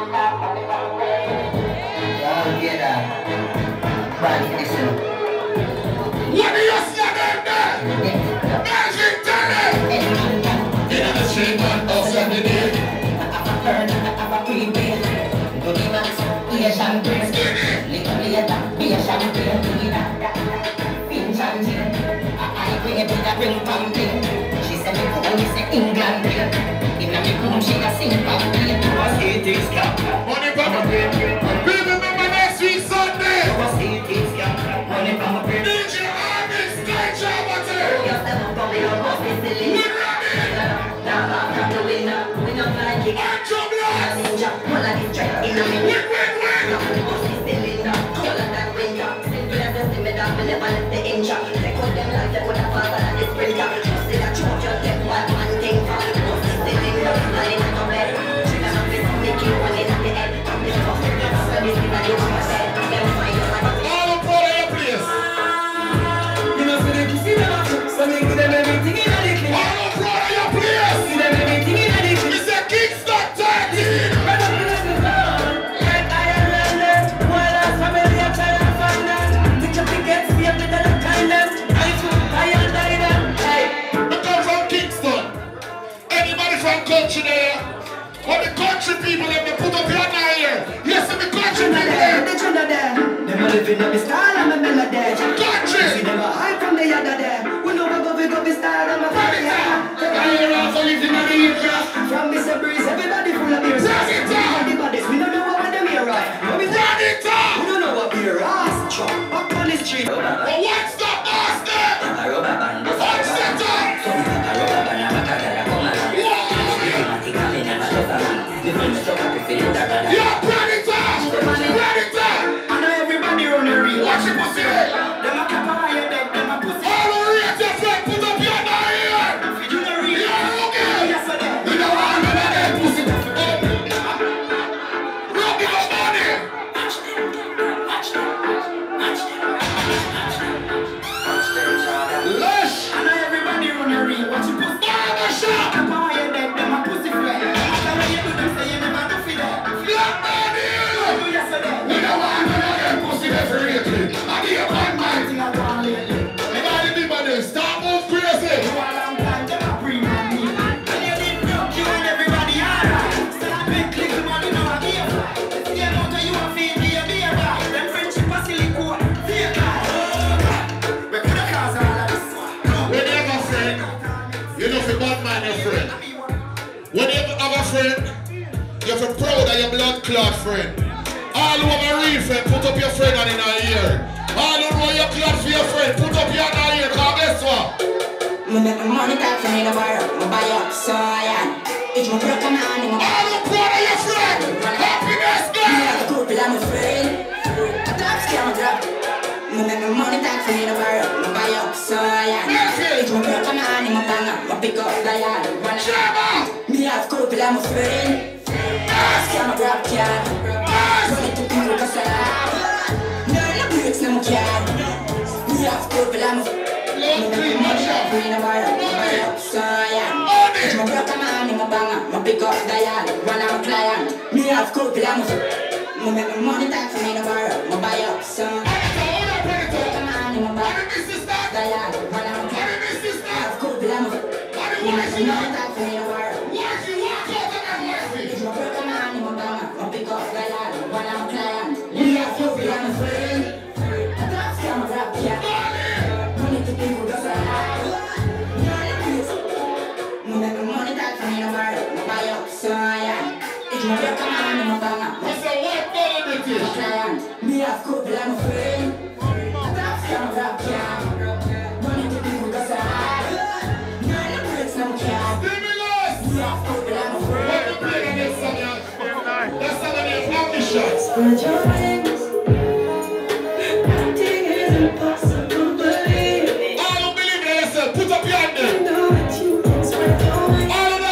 Y'all get that. Right, listen. What do you see them there? Melvin tell them. In the street man of Sunday day. Have a pre-paid. Go be max, be a champagne. Little later, be a champagne. Finch and gin. I bring a bit of bring pumping. She said me come me say England. In a me room she a sing pumping. Was it is cap? Money from a brain. People remember next week Sunday. Was it is cap? Money from a brain. D J Armin, stage amateur. Yes, them up on me on boss me silly. With Robin. Now I'm not the winner. We don't like it. Ancho Blast. Ninja, all of this track in a minute. Win, win, win. Now the boss is still in the color than winter. Simple as the simmer that will never let the inch up. They cut them like they would have father than the sprinter. Just see that you want your step one man thing for. Boss is still in the line in the bed. Trigger not this making one in at the head. From this box, so this is that you want to say. Them find your man. All the pro of your place. You know, so they can see them up. So they give them everything in a lick. All the pro of your place. See them everything in a lick. It's a Kickstart thirteen. Country there. What the country people have to put up your eye here. Yes, the country people there. Them a living up the style and a melody. Country. See them a hide from the other there. We know we go big up the style and a fire. I hear also living in the interest. From Mister Breeze, everybody full of beer. The bodies, we don't know what them here right. We don't know what beer is. Chop up on the street. Well, what's the boss there? What's the top? Yeah, predita! Predita! I know everybody run a real. Watch your pussy there. Them a cap on your deck, them a pussy. All the rate your friend, put up your eye here. If you do not read, yeah, okay. yes, sir. You don't want none of that pussy. Rock it up, money. Watch them, watch them, watch them, watch them. Lush! I know everybody run a real. Watch your pussy. Barbershop! Cap on your deck, them a pussy friend. When you do them, say you never do for that. Black money! Do yes, sir. We don't want none of that pussy definitely. I need a bad man. Thing I want lately. Everybody be by the stop move crazy. You a long time, them a bring on me. When you did broke, you and everybody alright. Stop big click money, now I give. If you know that you a feel, be a beer bar. Them friendship a silly cool. Feel guy. We coulda caused all of this. When you have a friend, you know for bad man your friend. When you have a friend, you're for proud of your blood clot friend. All who have a real friend, put up your friend on in a ear. All who know your clot for your friend, put up your hand ear, cause guess what? Me make my money talk for me, no borrow. Me buy up, so yeah. If me broke my hand, I'm all who proud of your friend, happiness girl. Me have a couple, I'm a friend. I talk scam, I drop. Me make my money talk for me, no borrow. Me buy up, so yeah. If me broke my hand, I'm a banger. Me pick up the yard, run out. Me have a couple, I'm a friend. Scam, I grab card. Run it to people, cause I no, no breaks, no card. Me have a couple, I'm a friend. Pick up dial, run out client. Me have cook lamb. Me make me money time for me no borrow. Me buy up son. Come on, me buy. Dial, run out client. Me have cook lamb. Me make me money time for me no borrow. Come on, me buy. Me pick up dial, run out client. Me have cook lamb. That's come rap yeah. Money to people go say. Me make me money time for me no borrow. Buy up, so yeah. It's my work, come on, I'm a banger. What's the work, British? Client, me have couple, I'm a friend. That's kind of rap, yeah. Money to people, that's a high. Nine of bricks, no cat. Stimulus! Me have couple, I'm a friend. What the play in this song? That's how they have the shots. Spread your wings. Nothing is impossible, believe me. I don't believe in yourself. Put up your hand there. I know that you can spread your wings.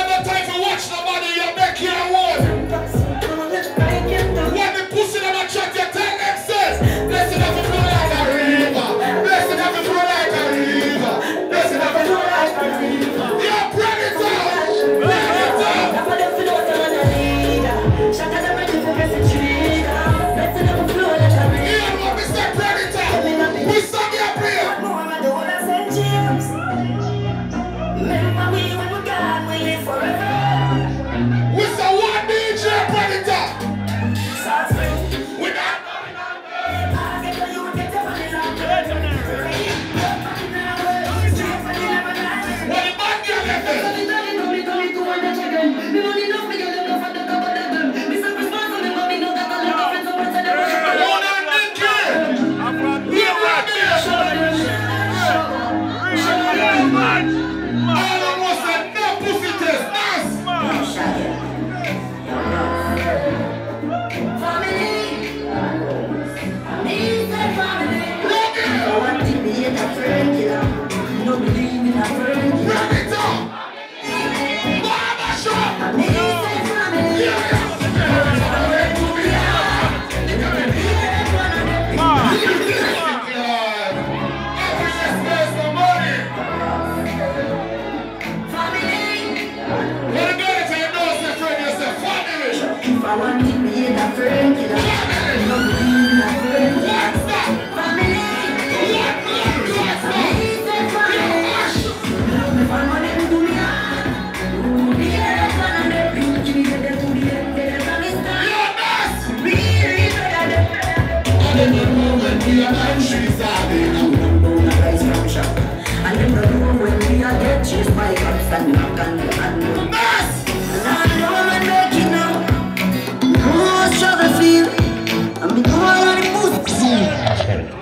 When the pussy them a chat, you tell them says, blessed have a flow like a river. Blessed have a flow like a river. Blessed have a flow like a river. You're predator. Predator. Hear what we say, predator. We sung your prayer. Remember we when we God, we live forever. We say one D J predator. I want to be a friend, you know. No believe in a friend. Family. If I'm on it, do me hard. Do me hard, and I'm bring you to the end. There's a mistake. Be better. I don't know when we are on streets, I don't know. And them don't know when we are get chased by cops and knock on the hand. And I know I'm making now. Oh, struggle feel. I'm in all of the pussy.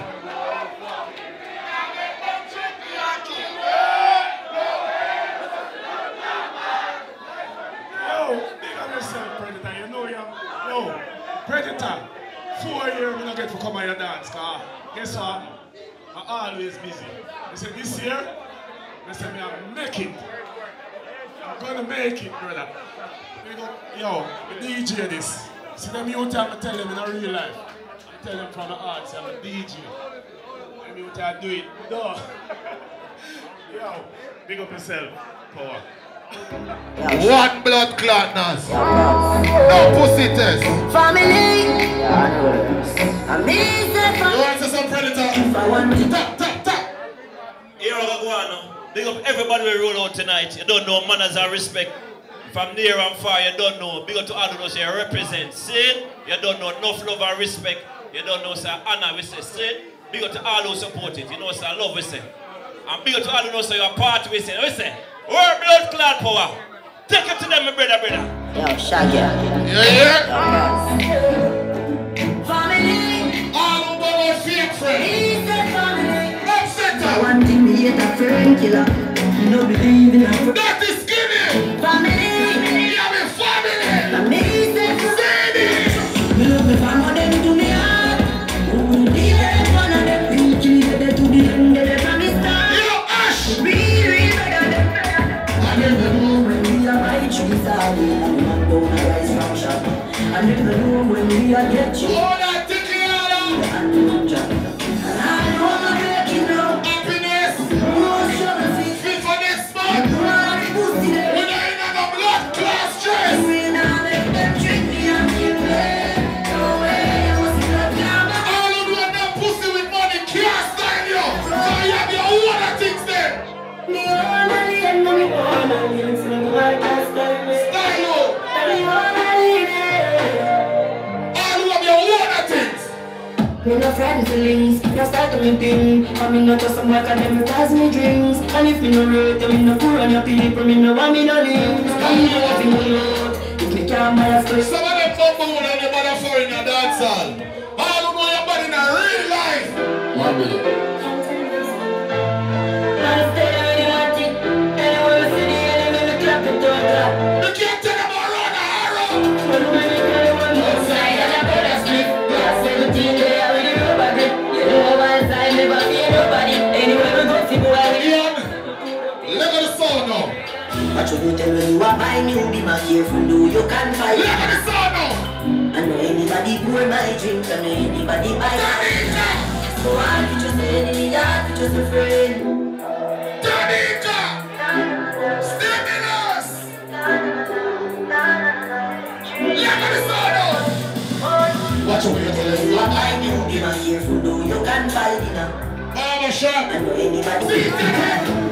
Predita, you know you yo, Predita, four years we don't get to come on your dance car. Guess what? I'm always busy. They say this year, they say me I'm make it. I'm gonna make it, brother. They go, yo, the D J this. See them you time I tell them in a real life. I tell them from the heart, say I'm a D J. Them you time do it. No. Yo, big up yourself, power. One blood clot, Nas. No pussy test. Family. I'm easy. You want to say some Predita? If I want to tap, tap, tap. Here I go on. Big up everybody we roll out tonight. You don't know manners and respect. From near and far, you don't know. Big up to all of those you represent. See? You don't know enough love and respect. You don't know, sir, honor, we say. See? Big up to all who support it. You know, sir, love, we say. And big up to all who know, sir, you're part, we say. We say. We're blood clot power. Take it to them, my brother, brother. Yo, Shaggy. Yeah, yeah. Family. All about our fake friend. Easy family. Upset her. One thing me hate a friend killer. You don't believe in a friend. That is skinny. Family. Yeah, me family. I'm easy. Sadie. Me love me family, them do me hard. Who will be there? One of them reach me to the end of the family star. Yo, Ash. Real better than and them don't know when we are by trees all day and man gonna rise from shop. And them don't know when we are get you. Oh, that tickle. And them jump. And I know I'm breaking now. Happiness. Oh, friends and links. Now start to me thing. I mean not just some work and them cause me drinks. And if me no rate, them no poor and your people, me no want me no links. And me no want me no load. If me can't buy a space. Some of them come on and they bother for in a dancehall. All who know your body in a real life. One minute. You can't tell them around the arrow. Outside and a better split. Last seventeen day I really rubber grip. You know one side never fear nobody. Anywhere we go, see boy. Look at the sound now. What you tell me you are buying me, be my careful, do you can't fight. Look at the sound now. I know anybody pour my drink, I know anybody buy my so I could just say enemy, I could just a friend. Danica! Stimulus! Look at the sound now. What you tell me you are buying me, be my careful, do you can't fight enough. I'm a shot. I know anybody.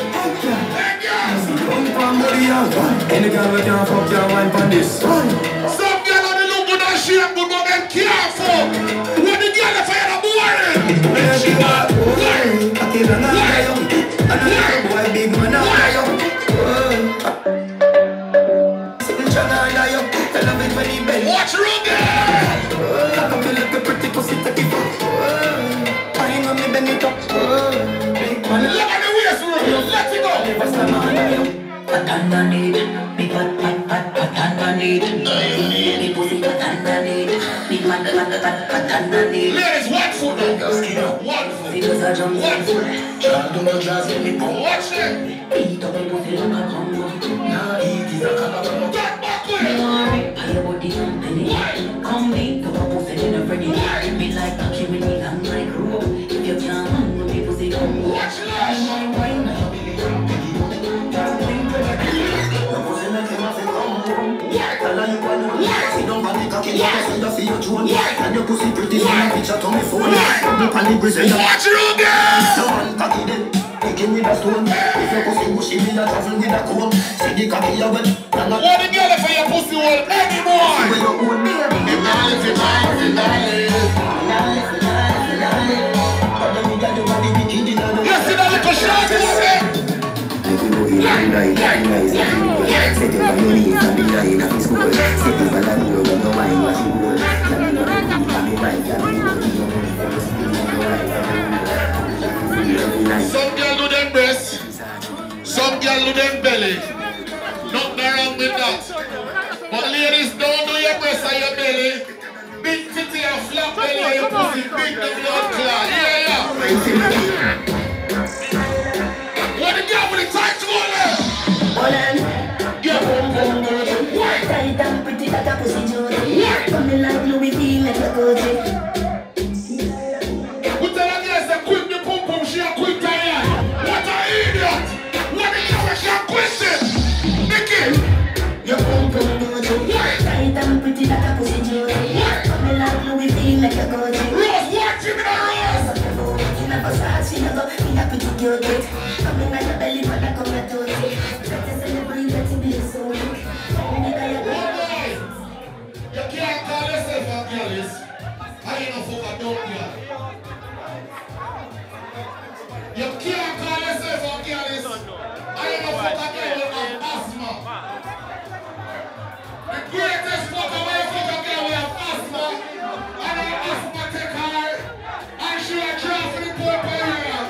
Any girl we can't fuck your wine pan this. Some girl on the look good and she ain't good but them can't fuck. When the girl is fire the boring. She got boring. I kill another young. Another boy big man out young. Sitting trying to young. I love it when he bend. Watch Ruger. I come feel like a pretty pussy to keep up. I ain't gonna be bend it up. Big man. Look at the waist Ruger. Let it go. What's the man? Patanda need, big pat pat pat patanda need, big pussy patanda need, big pat pat pat patanda need. Ladies, one foot now. One foot. Because I jump one foot. Try to not just let me go. Watch it. Eat up a pussy like a combo. Now eat is a calabar. Get back with it. Pay your body and penny. Come beat up a pussy in a ready. Be like a kimini and like rope. If you can't handle me pussy come. Watch it. And your pussy pretty so my picture to me phone. Watch you again. No one cocky then, picking with a stone. If your pussy bushy, me a travel with a cone. See the cocky you wet. What the girl for your pussy hole anymore? Where you own me? The night, the night, the night. You see that little shot pussy? Some girl do them breasts, some girl do them belly. Nothing wrong with that. But ladies, don't do your breasts and your belly. Big titty and flat belly and your pussy big the blood clot. Yeah, yeah. What the girl with the tight roller? Your boom boom dirty. Tight and pretty like a pussy jody. Coming like Louis V, make a cozy. We tell her girls to quit the pum pum, she a quit tired. What an idiot! What the girl she a quit it? Nicky! Your boom boom dirty. Tight and pretty like a pussy jody. Coming like Louis V, make a cozy. Rose, watch him in a rose! In a Versace, you go in a pretty girl get. Coming like a belly, but I come at toasty. Let's celebrate that you be so weak. You can't call yourself a girl. I ain't no fuck a dope girl. You can't call yourself a girl. I ain't no fuck a girl with an asthma. The greatest fuck away fuck a girl with an asthma. And an asthma take her. And she a draw for the poor area.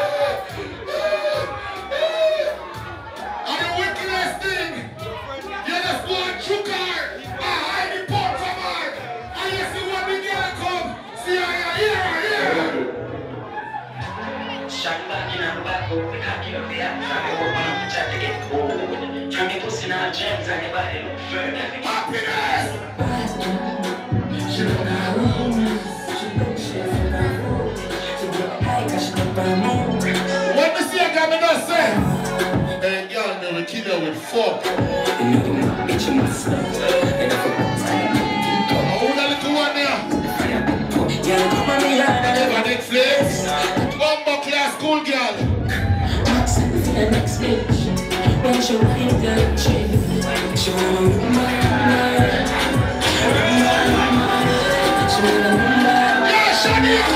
And the wickedest thing, you just go and choke her. And hide the pot from her. And you see when the girl come. See her here, here. Shot back in a back over the cocky of the app. I go on the chat to get cold. Try me pussy in our gems and everybody look further. Happiness! She look at her room. She look shit in her room. She look high cause she look brand new. What me see a guy me not say? Hey girl, they will kill her with fuck. Bitch, you must stop. And I forgot time. Hold a little one there. Yeah, come on, me hard. Never Netflix. Bumbo class school girl. Next to the next bitch. When she wind that chick. She wanna move my mind. Yeah, Shania!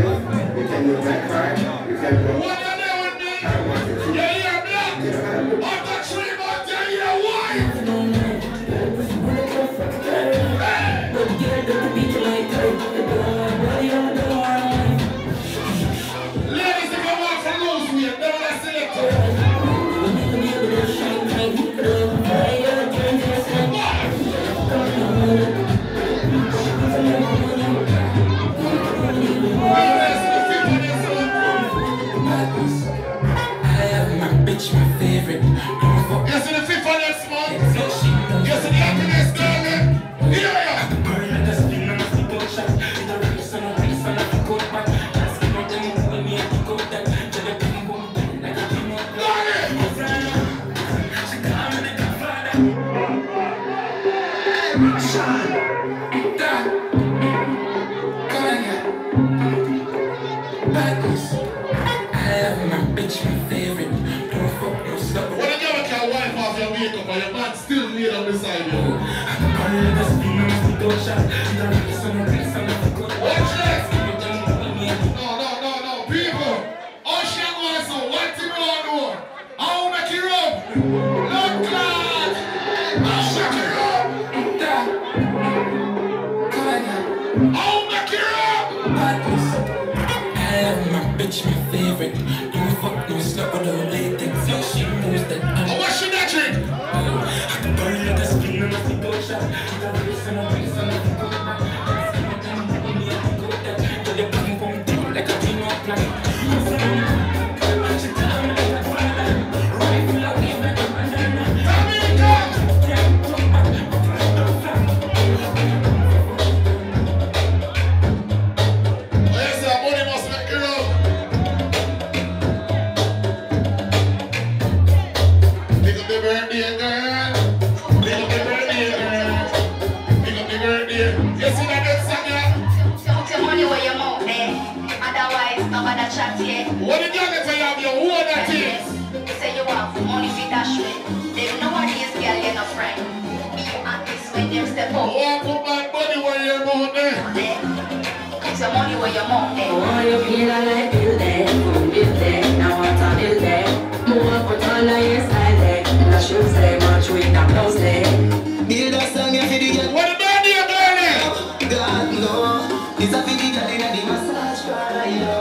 You can do that card. You can do. What are they with me? Yeah, yeah, black. After three months, yeah, yeah, white. Ladies, if you want to lose me, don't let select it. Bitch, my favorite. You see the fifth one next month? You see the happiness, darling? Yeah, yeah. Your man still laid on beside you. Watch this! No, no, no, no. People, Ocean wants to what you know do. I'll make you up. Look glad. I'll shake you up. I'll make you up. I love my bitch, my favorite. Don't fuck no slut with no latex. So she knows that I'm. Oh, what should that drink? What did you get to have your own that is? You say you want money for dash with. They nowadays girl get no friend. Me and this when them step up. Walk up and money where your mouth there. It's your money where your mouth there. Oh, you feel like build it, build it. Now what I build it. More put on your side leg. The shoes they match with the clothes leg. Build a song if you get. What about you, girlie? God no, it's a big girl in the massage parlor, you know.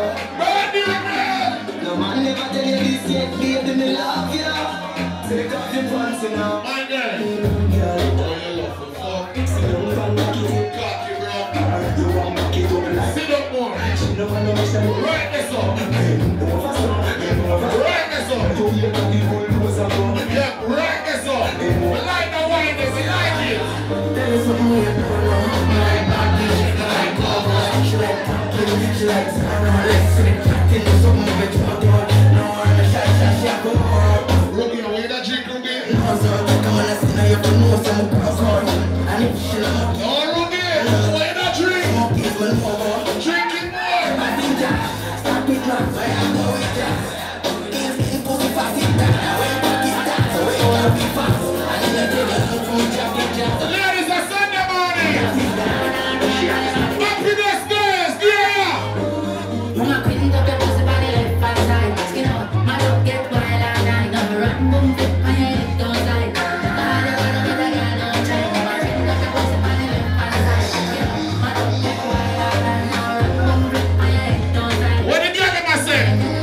No man never tell you this yet, baby, me love you. Take off your pants, you know. My girl. Girl, oh, you love the fuck. sit down, come back it. Cocky, bro. You want back it up like. Sit up more. She no man no miss them. Right this up. Bend over, son. Bend over. Right this up. You hear that the whole nose are gone. Yeah, right this up. We like the wine, this, we like it. Tell you something you don't know. My body, she like cover. She like talking, she like sarah. Let's see. Tell you something you don't know. No one shot, shot, shot, go on. Ruby, where you that drink, Ruby? No, so come on, let's see. Now you can know some cross on. And if she love No, Ruby, where you that drink? even over. Drinking more. I think that start with love, so I go with that. It's getting pussy fast, it's that. Now we're back, it's that. So we wanna be fast. And then I tell you, I'm from Jack, Jack. Ladies, it's Sunday morning. Happiness days, yeah. Mama quitting up your pussy body left by side. Skin out, my dog get wild and night. Now run, boom, flip, my head don't slide. I don't wanna get a girl, no time. Mama quitting up your pussy body left by side. Skin out, my dog get wild and night. Now run, boom, flip, my head don't slide. What did you get them say?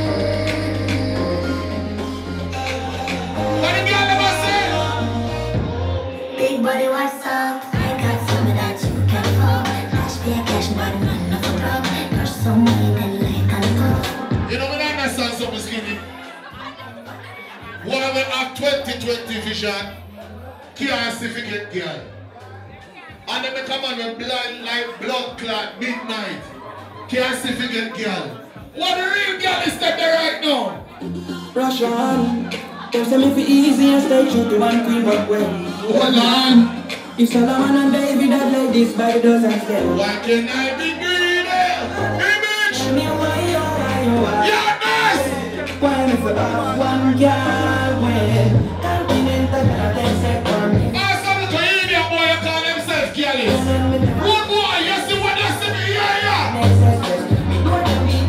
What did you get them say? Big body, what's up? I got some of that you can fuck. Cash pay, cash money, man, no for club. Crush some money, then like a cup. You know, when I understand something skinny, while we have twenty twenty vision, can't see if you get girl. And then they come on with blind like blood clot midnight. Can't see if you get girl. What the real girl is that there right now? Rush on. Them say me fi easy and stay true to one queen, but when Hold on. if Solomon and David had like this by the dozen step. Why can I be greedy? Image! Me why you why you why? Yeah, nice! Why me for have one girl when continent that I take second me. That's how the Canadian boy you call himself careless. One boy, you see what you see me, yeah, yeah. Me know them be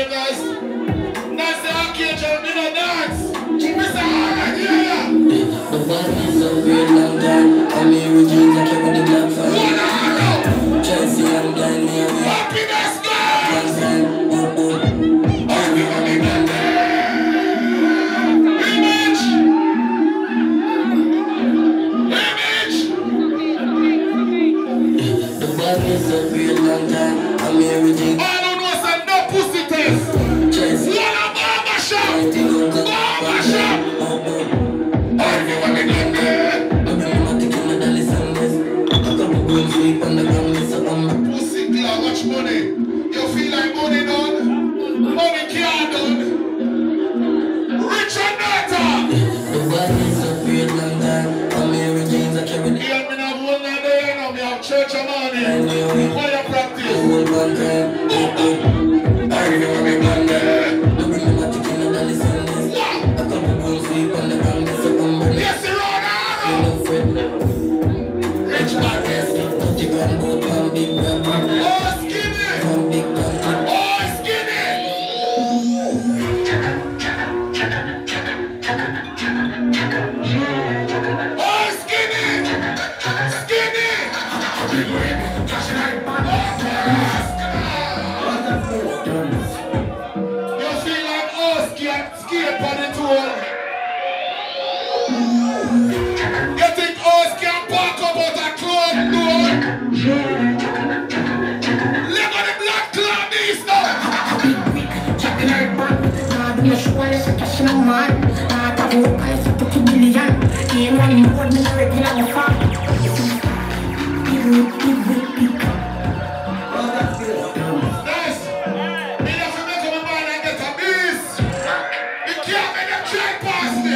you guys. That's the occasion, you know, dance. Mister Alright, yeah, yeah. The body is so great long time. I'm here with jeans, I carry the black fire. Chelsea, I'm blind near me. Happiness, guys! Long time, boom, boom. I'll be on the gun there. Image! Image! The body is so great long time. I'm here with jeans. All who know say no pussy test. Chelsea. One of barber shop. Barber shop. I'll be on the gun there. I'm dramatic in the Dallas and this. I got the boom sleep on the ground, Mister Um. Pussy clear, watch money. You feel like money done? Money can't done. Rich and data. The body is so great long time. I'm here with jeans, I carry the. Yeah, me have one night there now. Me have church of money. Why you practice? The whole one time. I'll be on the gun there. I'm dramatic in the Dallas and this. I got the boom sleep on the ground, Mister Um. Yes, you're on No friend. Rich man, yes. The grand boat from big grand. Oh, skinny. From big grand. Oh, skinny. Oh, skinny. Skinny. You feel like oh, skate, skate on the tour. You think us can park up out a club door? Look at the black club these now. Check it out, man. Nah, do you show us a cash in a man? Nah, that work, I have to two billion. Ain't one more than a regular farm. Big, big, big, big. Nice. Me have to make up my mind and get a beast. You can't make a track past me.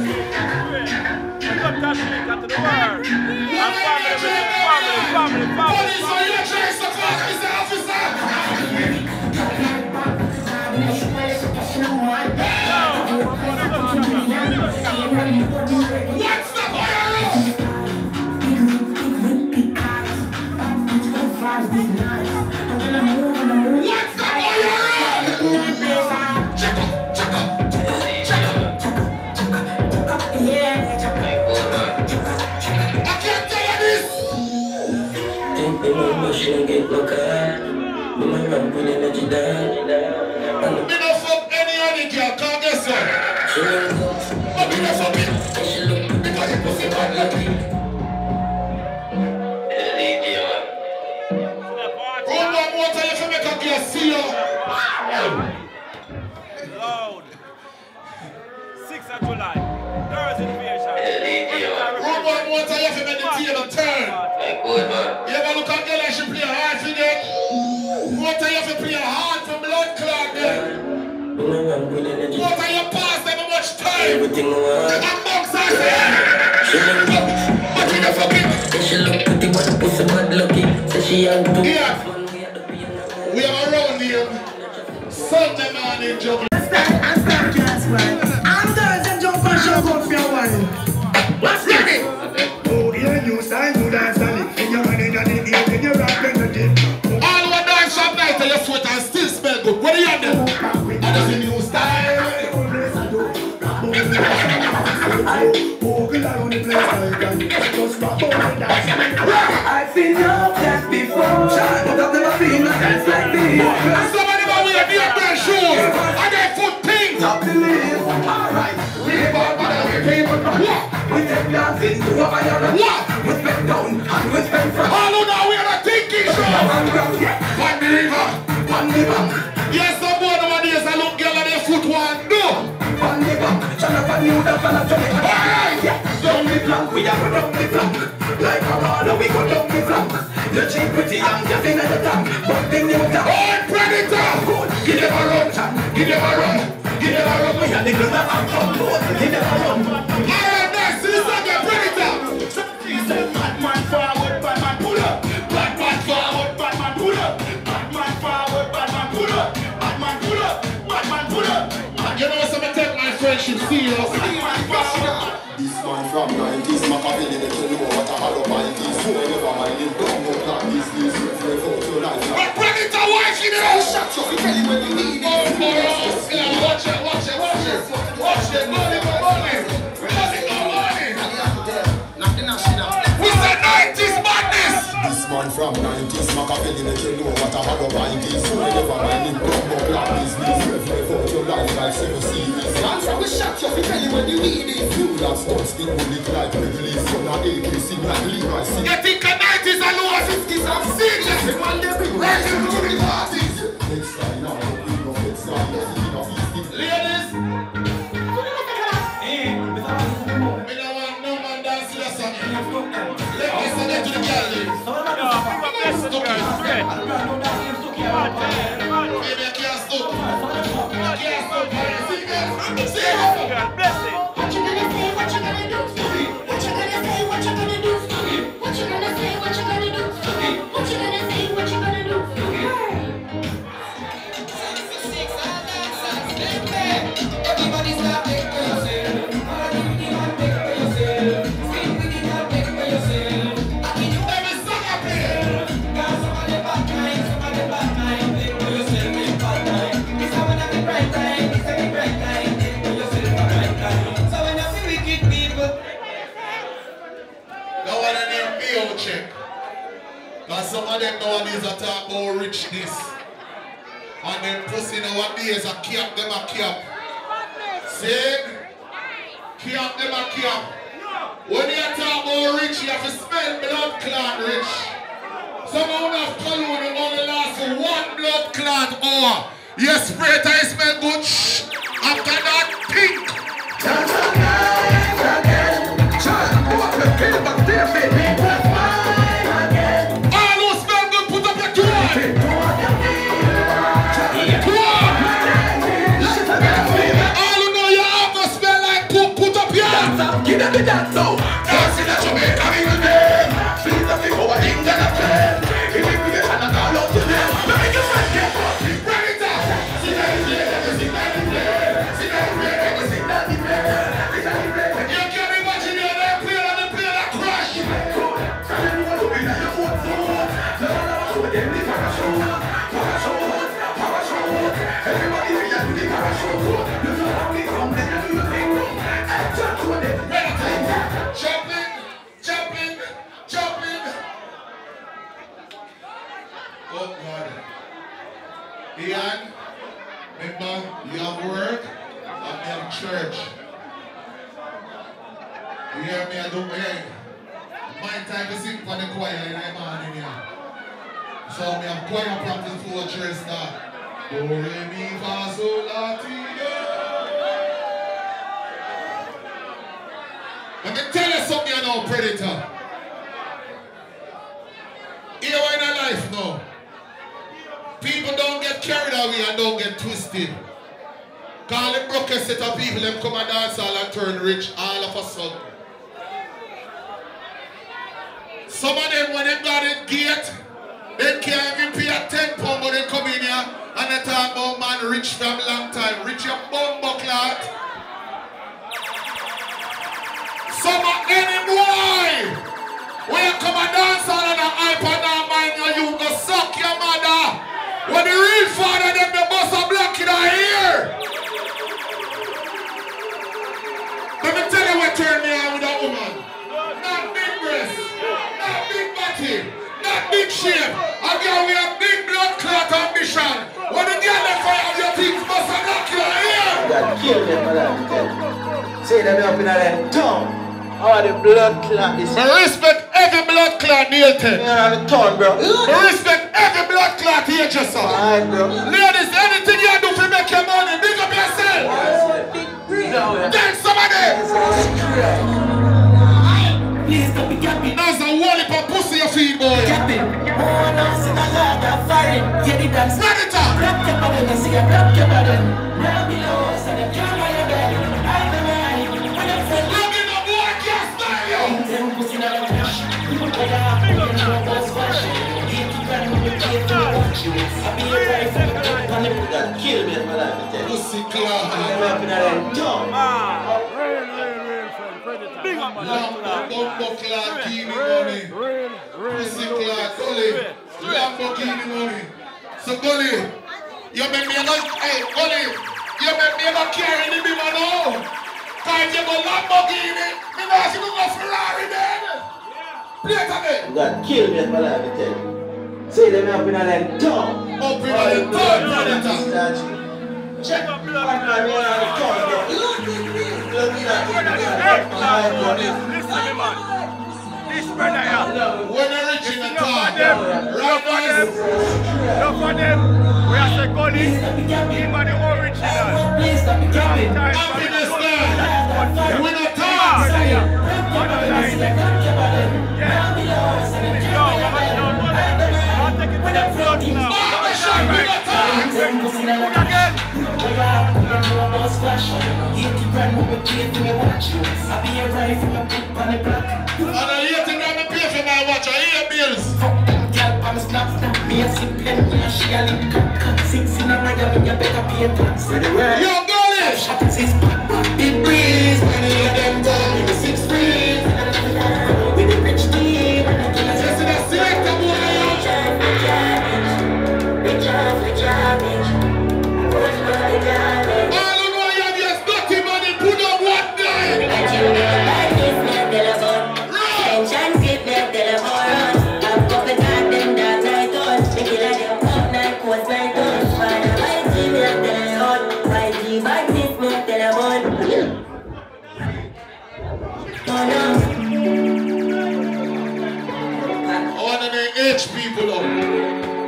To the world. I'm family, family, family, family. Police on your chase the clock, Mister Officer. What's the fire? What's the fire? Check up, check up, check up, check up. Yeah, check I can't tell you this. Think they know but she don't get no car. Me my run with energy down. Me no fuck any other girl, can't guess what? She don't go. But me no fuck it. And she look good Because you pussy bad lucky. Roll one more time if you make a girl see you. Loud. sixth of July. Thursday invasion. Roll one more time if you make the table turn. You ever look at girl and she play hard for you? What time you have to play hard for blood clot there? What time you pass them how much time? Everything I want. And box I say. She look good. But you never fucking. And she look pretty but the pussy bad lucky. Say she young too. Yeah. We are around here. Sunday morning juggling. I'm start class one. I'm Thursday jump and show up for your one. What's ready? Oh, yeah, new style, new dance style. In your hand, in your knee, in your rock, in your dip. All over dance shop night and your sweat and still smell good. What do you have there? And there's a new style. I've seen love that before, but I've never seen a dance like this. Somebody about we have your brand shoes and their foot pink. Not to live, alright. We live on, but we people from what? We take dancing to a fire. What? We spend down and we spend from. All who know we are not thinking show. One believer, one believer. Yes, some boy nowadays I look girl and their foot one do. One believer, shall up a new dance and a jolly. Alright, down the flank, we are down the flank. Like a baller, we go down the flank. You cheap pretty young, just in at the tank. But then you tap. Oh, Predator! Give them a run, chan. Give them a run. Give them a run. We are the good and come close. Give them a run. Alright, next, this is like a Predator. Bad man forward, bad man pull up. Bad man forward, bad man pull up. Bad man forward, bad man pull up. Bad man pull up. Bad man pull up. You know, so I take my friendship serious. This man from nineties, Machiavelli, they tell you what a hollow mind is. So never mind, you don't know that this is your favorite. But Predator, why give me that. Shut up, we tell you when you need it. Watch it, watch it, watch it. Watch it, money, money. Money, money. Not the national. We said nineties madness. This man from nineties, Machiavelli make you know what a hard up I give. So you never mind him, come up like business. Rev out your life like seven series. Answer, we shut you, we tell you when you need it. You last month, spin bullet like Wrigley. Son of A K C, like Leroy C. You think a nineties and low fifties and sixties? The man they bring right to the parties. Next time now, we know next time. Ladies. Me no want no man dance to the song. Let me sing it to the girl. Baby, I can't stop. I can't stop. Sing it. Bless it. What you gonna say? What you gonna do? What you gonna say? What you gonna do? What you gonna say? What you gonna do? What you gonna say? What you gonna do? Everybody stop it for yourself. All the demand make for yourself. Speak with the demand make for yourself. I mean you every song I play. Got some of the bad mind, some of the bad mind. Make for yourself, make bad time. This one of the bright time, this is the bright time. Make for yourself a bright time. So when I see wicked people, no one of them B O check. Cause some of them nowadays are talk about richness. And them pussy nowadays are cap them a cap. See? Cap them a cap. When you talk about rich, you have to smell blood clot rich. Some of them have cologne and only last for one blood clot hour. You spray it and you smell good. Shh. After that, pink. All who smell good, put up your two hands. give them the dance now. Dance in a Jamaica, we will them. Please don't think over England and friends. If we get and I call out to them, let me just get up. Bring it up. See that in there, see that in there, see that in there, see that in there, see that in there. You can't imagine you're there playing on the plane that crash. Tell everyone to be like your foot foot. No, no, no, with them the parachute, parachute, parachute. Everybody be like the parachute. You know how we come, then you do your thing. And jump to it. Jumping, jumping, jumping. Oh God. Ian, remember, you have work and you have church. You hear me? I don't hear you. My time to sing for the choir in the morning here. So we have choir practice for church start. Do re mi fa sol la ti do. Let me tell you something you know, Predator. Here we're in a life now. People don't get carried away and don't get twisted. Call them broke a set of people, them come and dance all and turn rich all of a sudden. Some of them, when they got it gate, they can't even pay a ten pound, but they come in here and they talk about man rich from long time. Rich your bumbo clot. Some of any boy, when you come and dance all on the iPad now, mind you, you go suck your mother. When the real father, them the bust a block in our ear. Let me tell you what turned me on with that woman. Not big breast, not big body, not big shape. Again, we have big blood clot ambition. When the girl left fire of your things, bust a block in our ear. God kill them, man. Say them up in a tongue. Oh, the blood clot is. I respect every blood clot near ten. Yeah, the tongue, bro. I respect every blood clot here, just so. Alright, bro. Ladies, anything you do to make your money, big up yourself. Thanks, somebody. Please don't be gapping. There's a wall up a pussy your feet, boy. Gapping. Oh, no, see the lad of firing. Get it dance. Predator. Grab your body, I see you grab your body. Now below, so the camera your bed. I'm the man. When I'm saying, look in the boy, can't style you. them pussy not a rush. You put your arm, you know what's watching. Get you got me, get you watch you. I be a guy from the top, and you got kill me, my life. Pussy clot. I'm up in a tongue. Big up, Lamborghini money. Pussy clot, Gully. Lamborghini money. So Gully, you make me a go, hey, Gully, you make me a go carry the bima now. Cause you go Lamborghini, me know you go Ferrari then. Play it again. You got killed me for life, I tell you. See them up in a leg, tongue. Up in a leg, tongue. Check up blood in the tongue. Look at this. Look at this. Listen to me, man. This brother here. When you're rich in the town, look for them. Look for them. We are the Gully. Him are the original. Long time. Happiness man. We're not town. Yeah. Yo, I'm taking to the front now. Again. And I hear thing I'm pay for my watch, I hear bills. Yo, Gully! Big breeze, money of them down in the six breeze. With the rich team, just in a selector boy. All of my young yes, dirty money, put up one night. I want to make H people up.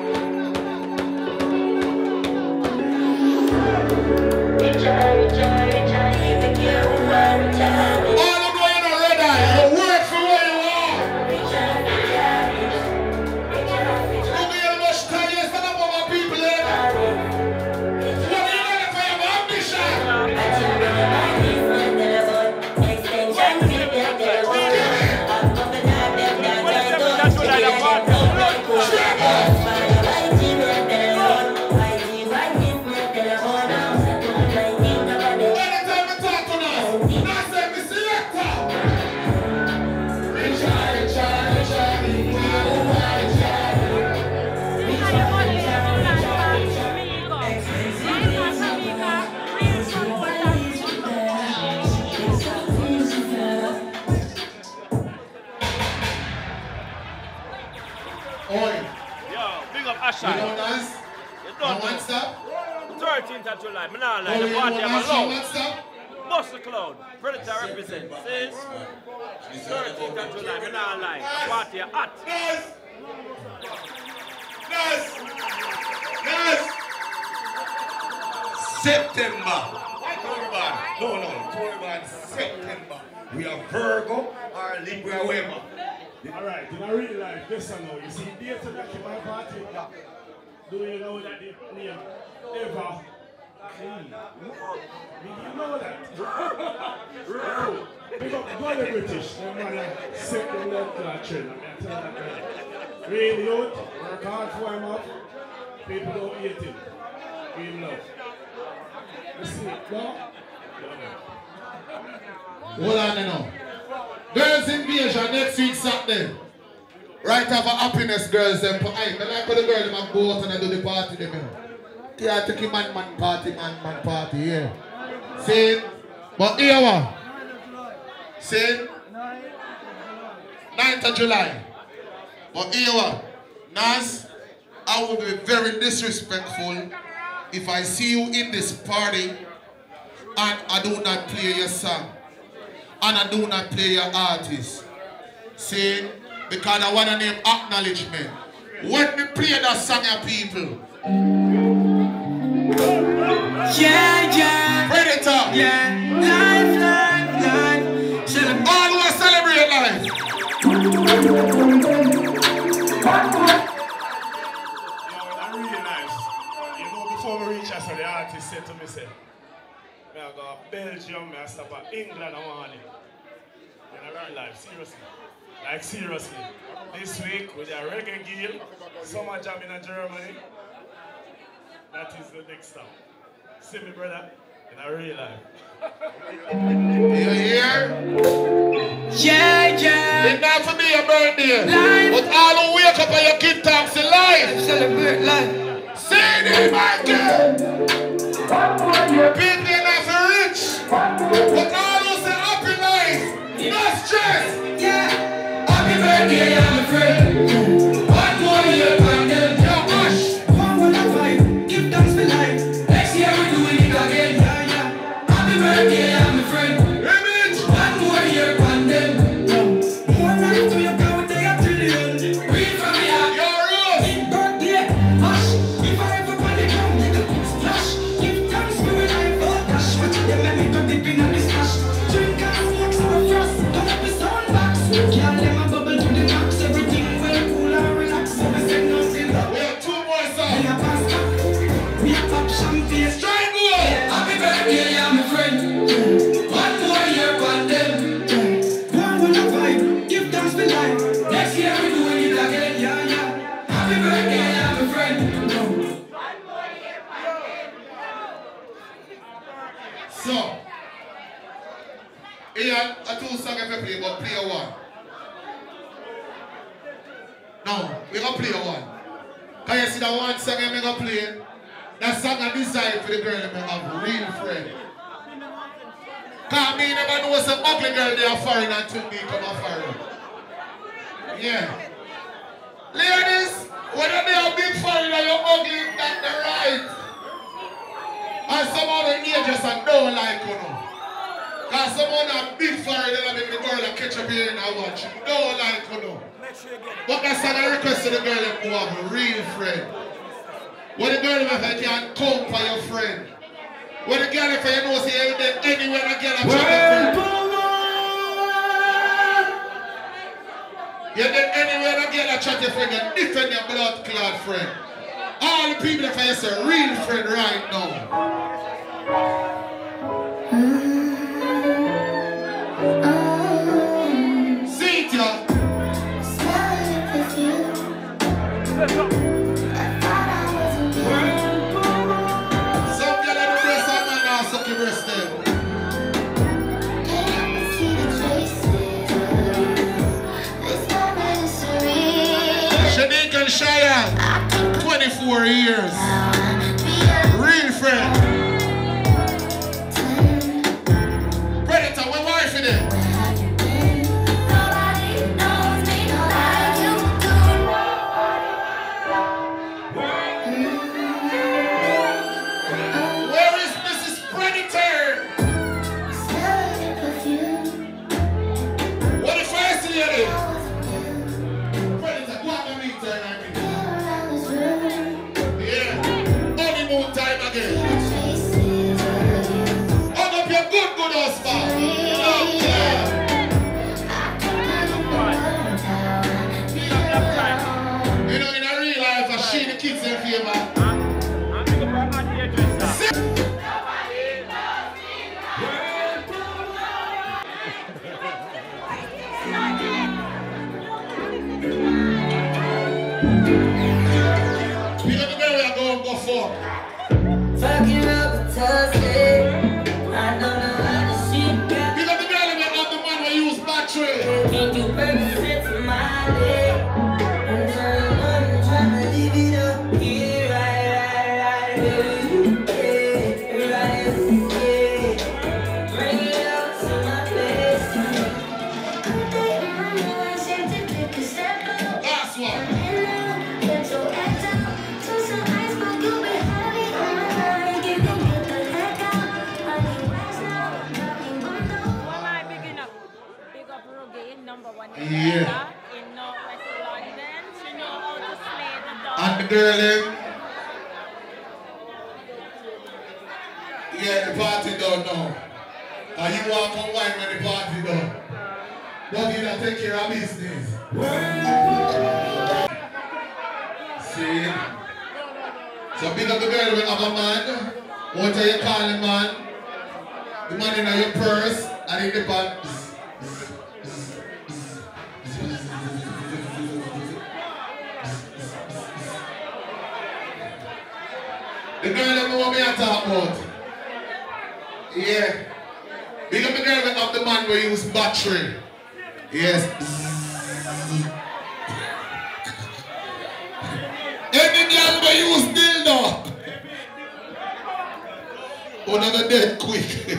All of you in a red eye, you work for where you are. Look at how much time you stand up over people here. What are you ready for your ambition? You don't dance? You don't know. thirteenth of July, I'm not like the party I'm alone. Muscle Cloud, Predita represent. See? thirteenth of July, I'm not like the party hot. Nice! Nice! Nice! September. No, no, Torban, September. We are Virgo or Libra Weber. Alright, in a real life, yes or no? You see, dates of that my party. Do you know that the name ever? Mm. You know that? Big up all the British, no matter set the love clot trend. I tell you that. Real youth, work hard for him up. People don't hate him. Real love. You see, no? Hold on now. Girls Invasion next week Saturday. Right after happiness girls them. I like for the girls them go out and do the party them. You know. Yeah, take a man man party, man man party, yeah. See? But here what? See? ninth of July. But here what? Nas, I will be very disrespectful if I see you in this party and I do not play your song. And I do not play your artist. See? Because I want to name acknowledgement. When we play that song, your people. Yeah, yeah. Predita. Yeah. Life, life, life. Celebrate. All who celebrate life. Yo, that's really nice. You know, before we reach us, the artist said to me, say, I go to Belgium, I stop at England, I want it. In a real life, seriously. Like seriously. This week with a reggae guild, summer jam in Germany. That is the next stop. See me, brother, in a real life. You hear? Yeah, yeah. It's not for me a birthday. Life. But all who wake up and your kid talks in life. Celebrate life. See? name Michael. People are not for rich, but all who say happy life, no stress. Yeah. Happy birthday, I'm a friend. One more year, and then your hush. One one five, give thanks for life. Next year we do it again. Yeah, yeah. Happy birthday, I'm a friend. Image. One more year, and then more life to your power, they are trillion. Read from me, your rules. Big birthday, hush. If I ever want to come, take a splash. Give thanks for your life, oh gosh. Watch it, them let me go deep in on this stash. Drink and smoke some frost. Turn up the sound box. Can't let my bubble to the max. Everything well cool and relax. So we say no still. We have two more songs. We have pass back. We have pop champagne. Triangle. Happy birthday, I'm a friend. One more year, one them. One one five. Give thanks for life. Next year we do it again. Yeah, yeah. Happy birthday, I'm a friend. So, here a two songs if you play, but play a one. No, we gonna play a one. Can you see that one song I'm gonna play? That song I designed for the girl that I have real friend. Cause me never know some ugly girl they are foreign and to me come a foreign. Yeah. Ladies, whether they are big foreign or you're ugly, that's the right. And some of the ages and don't like you know. Cause someone a big foreign they make the girl a catch up here and I watch. Don't like you know. But that's a request to the girl that who have a real friend. What the girl if I can come for your friend. What the girl if you know say you did anywhere the girl a chat your friend. You did anywhere the girl a chat your friend, you defend your blood clot friend. All the people that you say real friend right now. See it ya. twenty-four years. Real friend. Predator, what wife in there? Where is Missus Predator? What if I see you there? Predator, go out and meet her and I meet her. Honeymoon time again. Hug up your good, good husband. Love, yeah. You know, in a real life, I see the kids in favor. Fucking up a Thursday. I don't know how to shoot. You got the girl that got the man who use battery. Can you represent my leg? And turn on and try to leave it up here. Right, right, right, yeah, right, yeah. Bring it up to my face. Last one. Yeah. And the girl them. Yeah, the party done now. And you walk on wine when the party done. But you don't take care of business. See? So big up the girl when have a man. What are you calling man? The man in your purse and in the pants. The girl that know what me I talk about. Yeah. Big up the girl that have the man who use battery. Yes. Any girl who use dildo. One of the dead quick.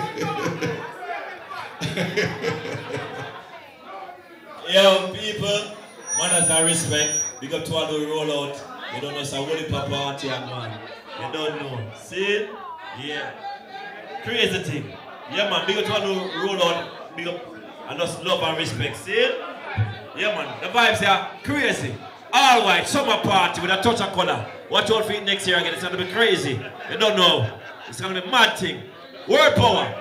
Yo, people, manners and respect. Big up to all the roll out. You don't know, it's a holy papa party, man. You don't know. See? Yeah. Crazy thing. Yeah, man. Big up to all the roll out. Big up. And just love and respect. See? Yeah, man. The vibes are crazy. All white, summer party with a touch of color. Watch out for it next year again. It's going to be crazy. You don't know. It's going to be a mad thing. Word power.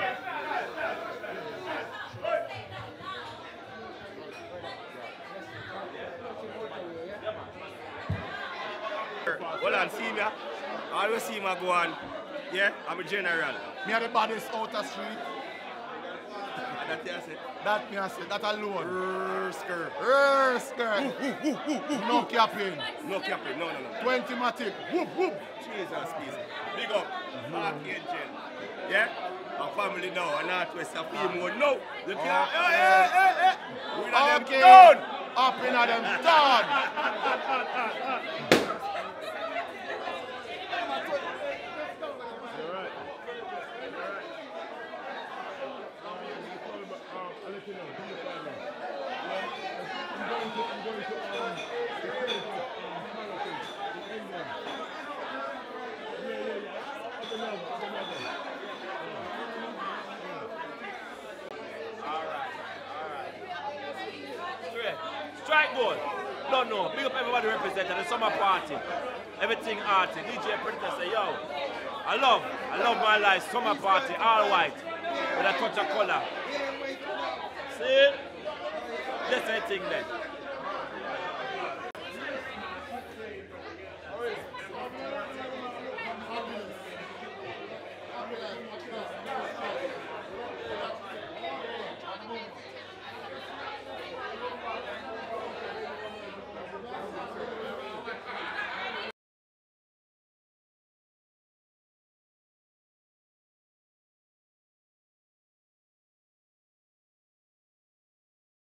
Hold on, see me. I always see me go on. Yeah, I'm a general. Me are the baddest outer street. That you say? That me I say, that alone. Rrrr, skirt. Rrrr, skirt. No capping. No capping, no, no, no. twenty matic. Whoop, whoop. Jesus, peace. Big up. Archangel. Yeah? My family now, and Northwest of Female. No. You can't. Hey, hey, hey, hey. We're not them done. Up in them done. Strike board. Don't know. Big up everybody represented the summer party. Everything arty. D J Predita say, yo, I love, I love my life. Summer party, all white. With a touch of color. See? That's anything then.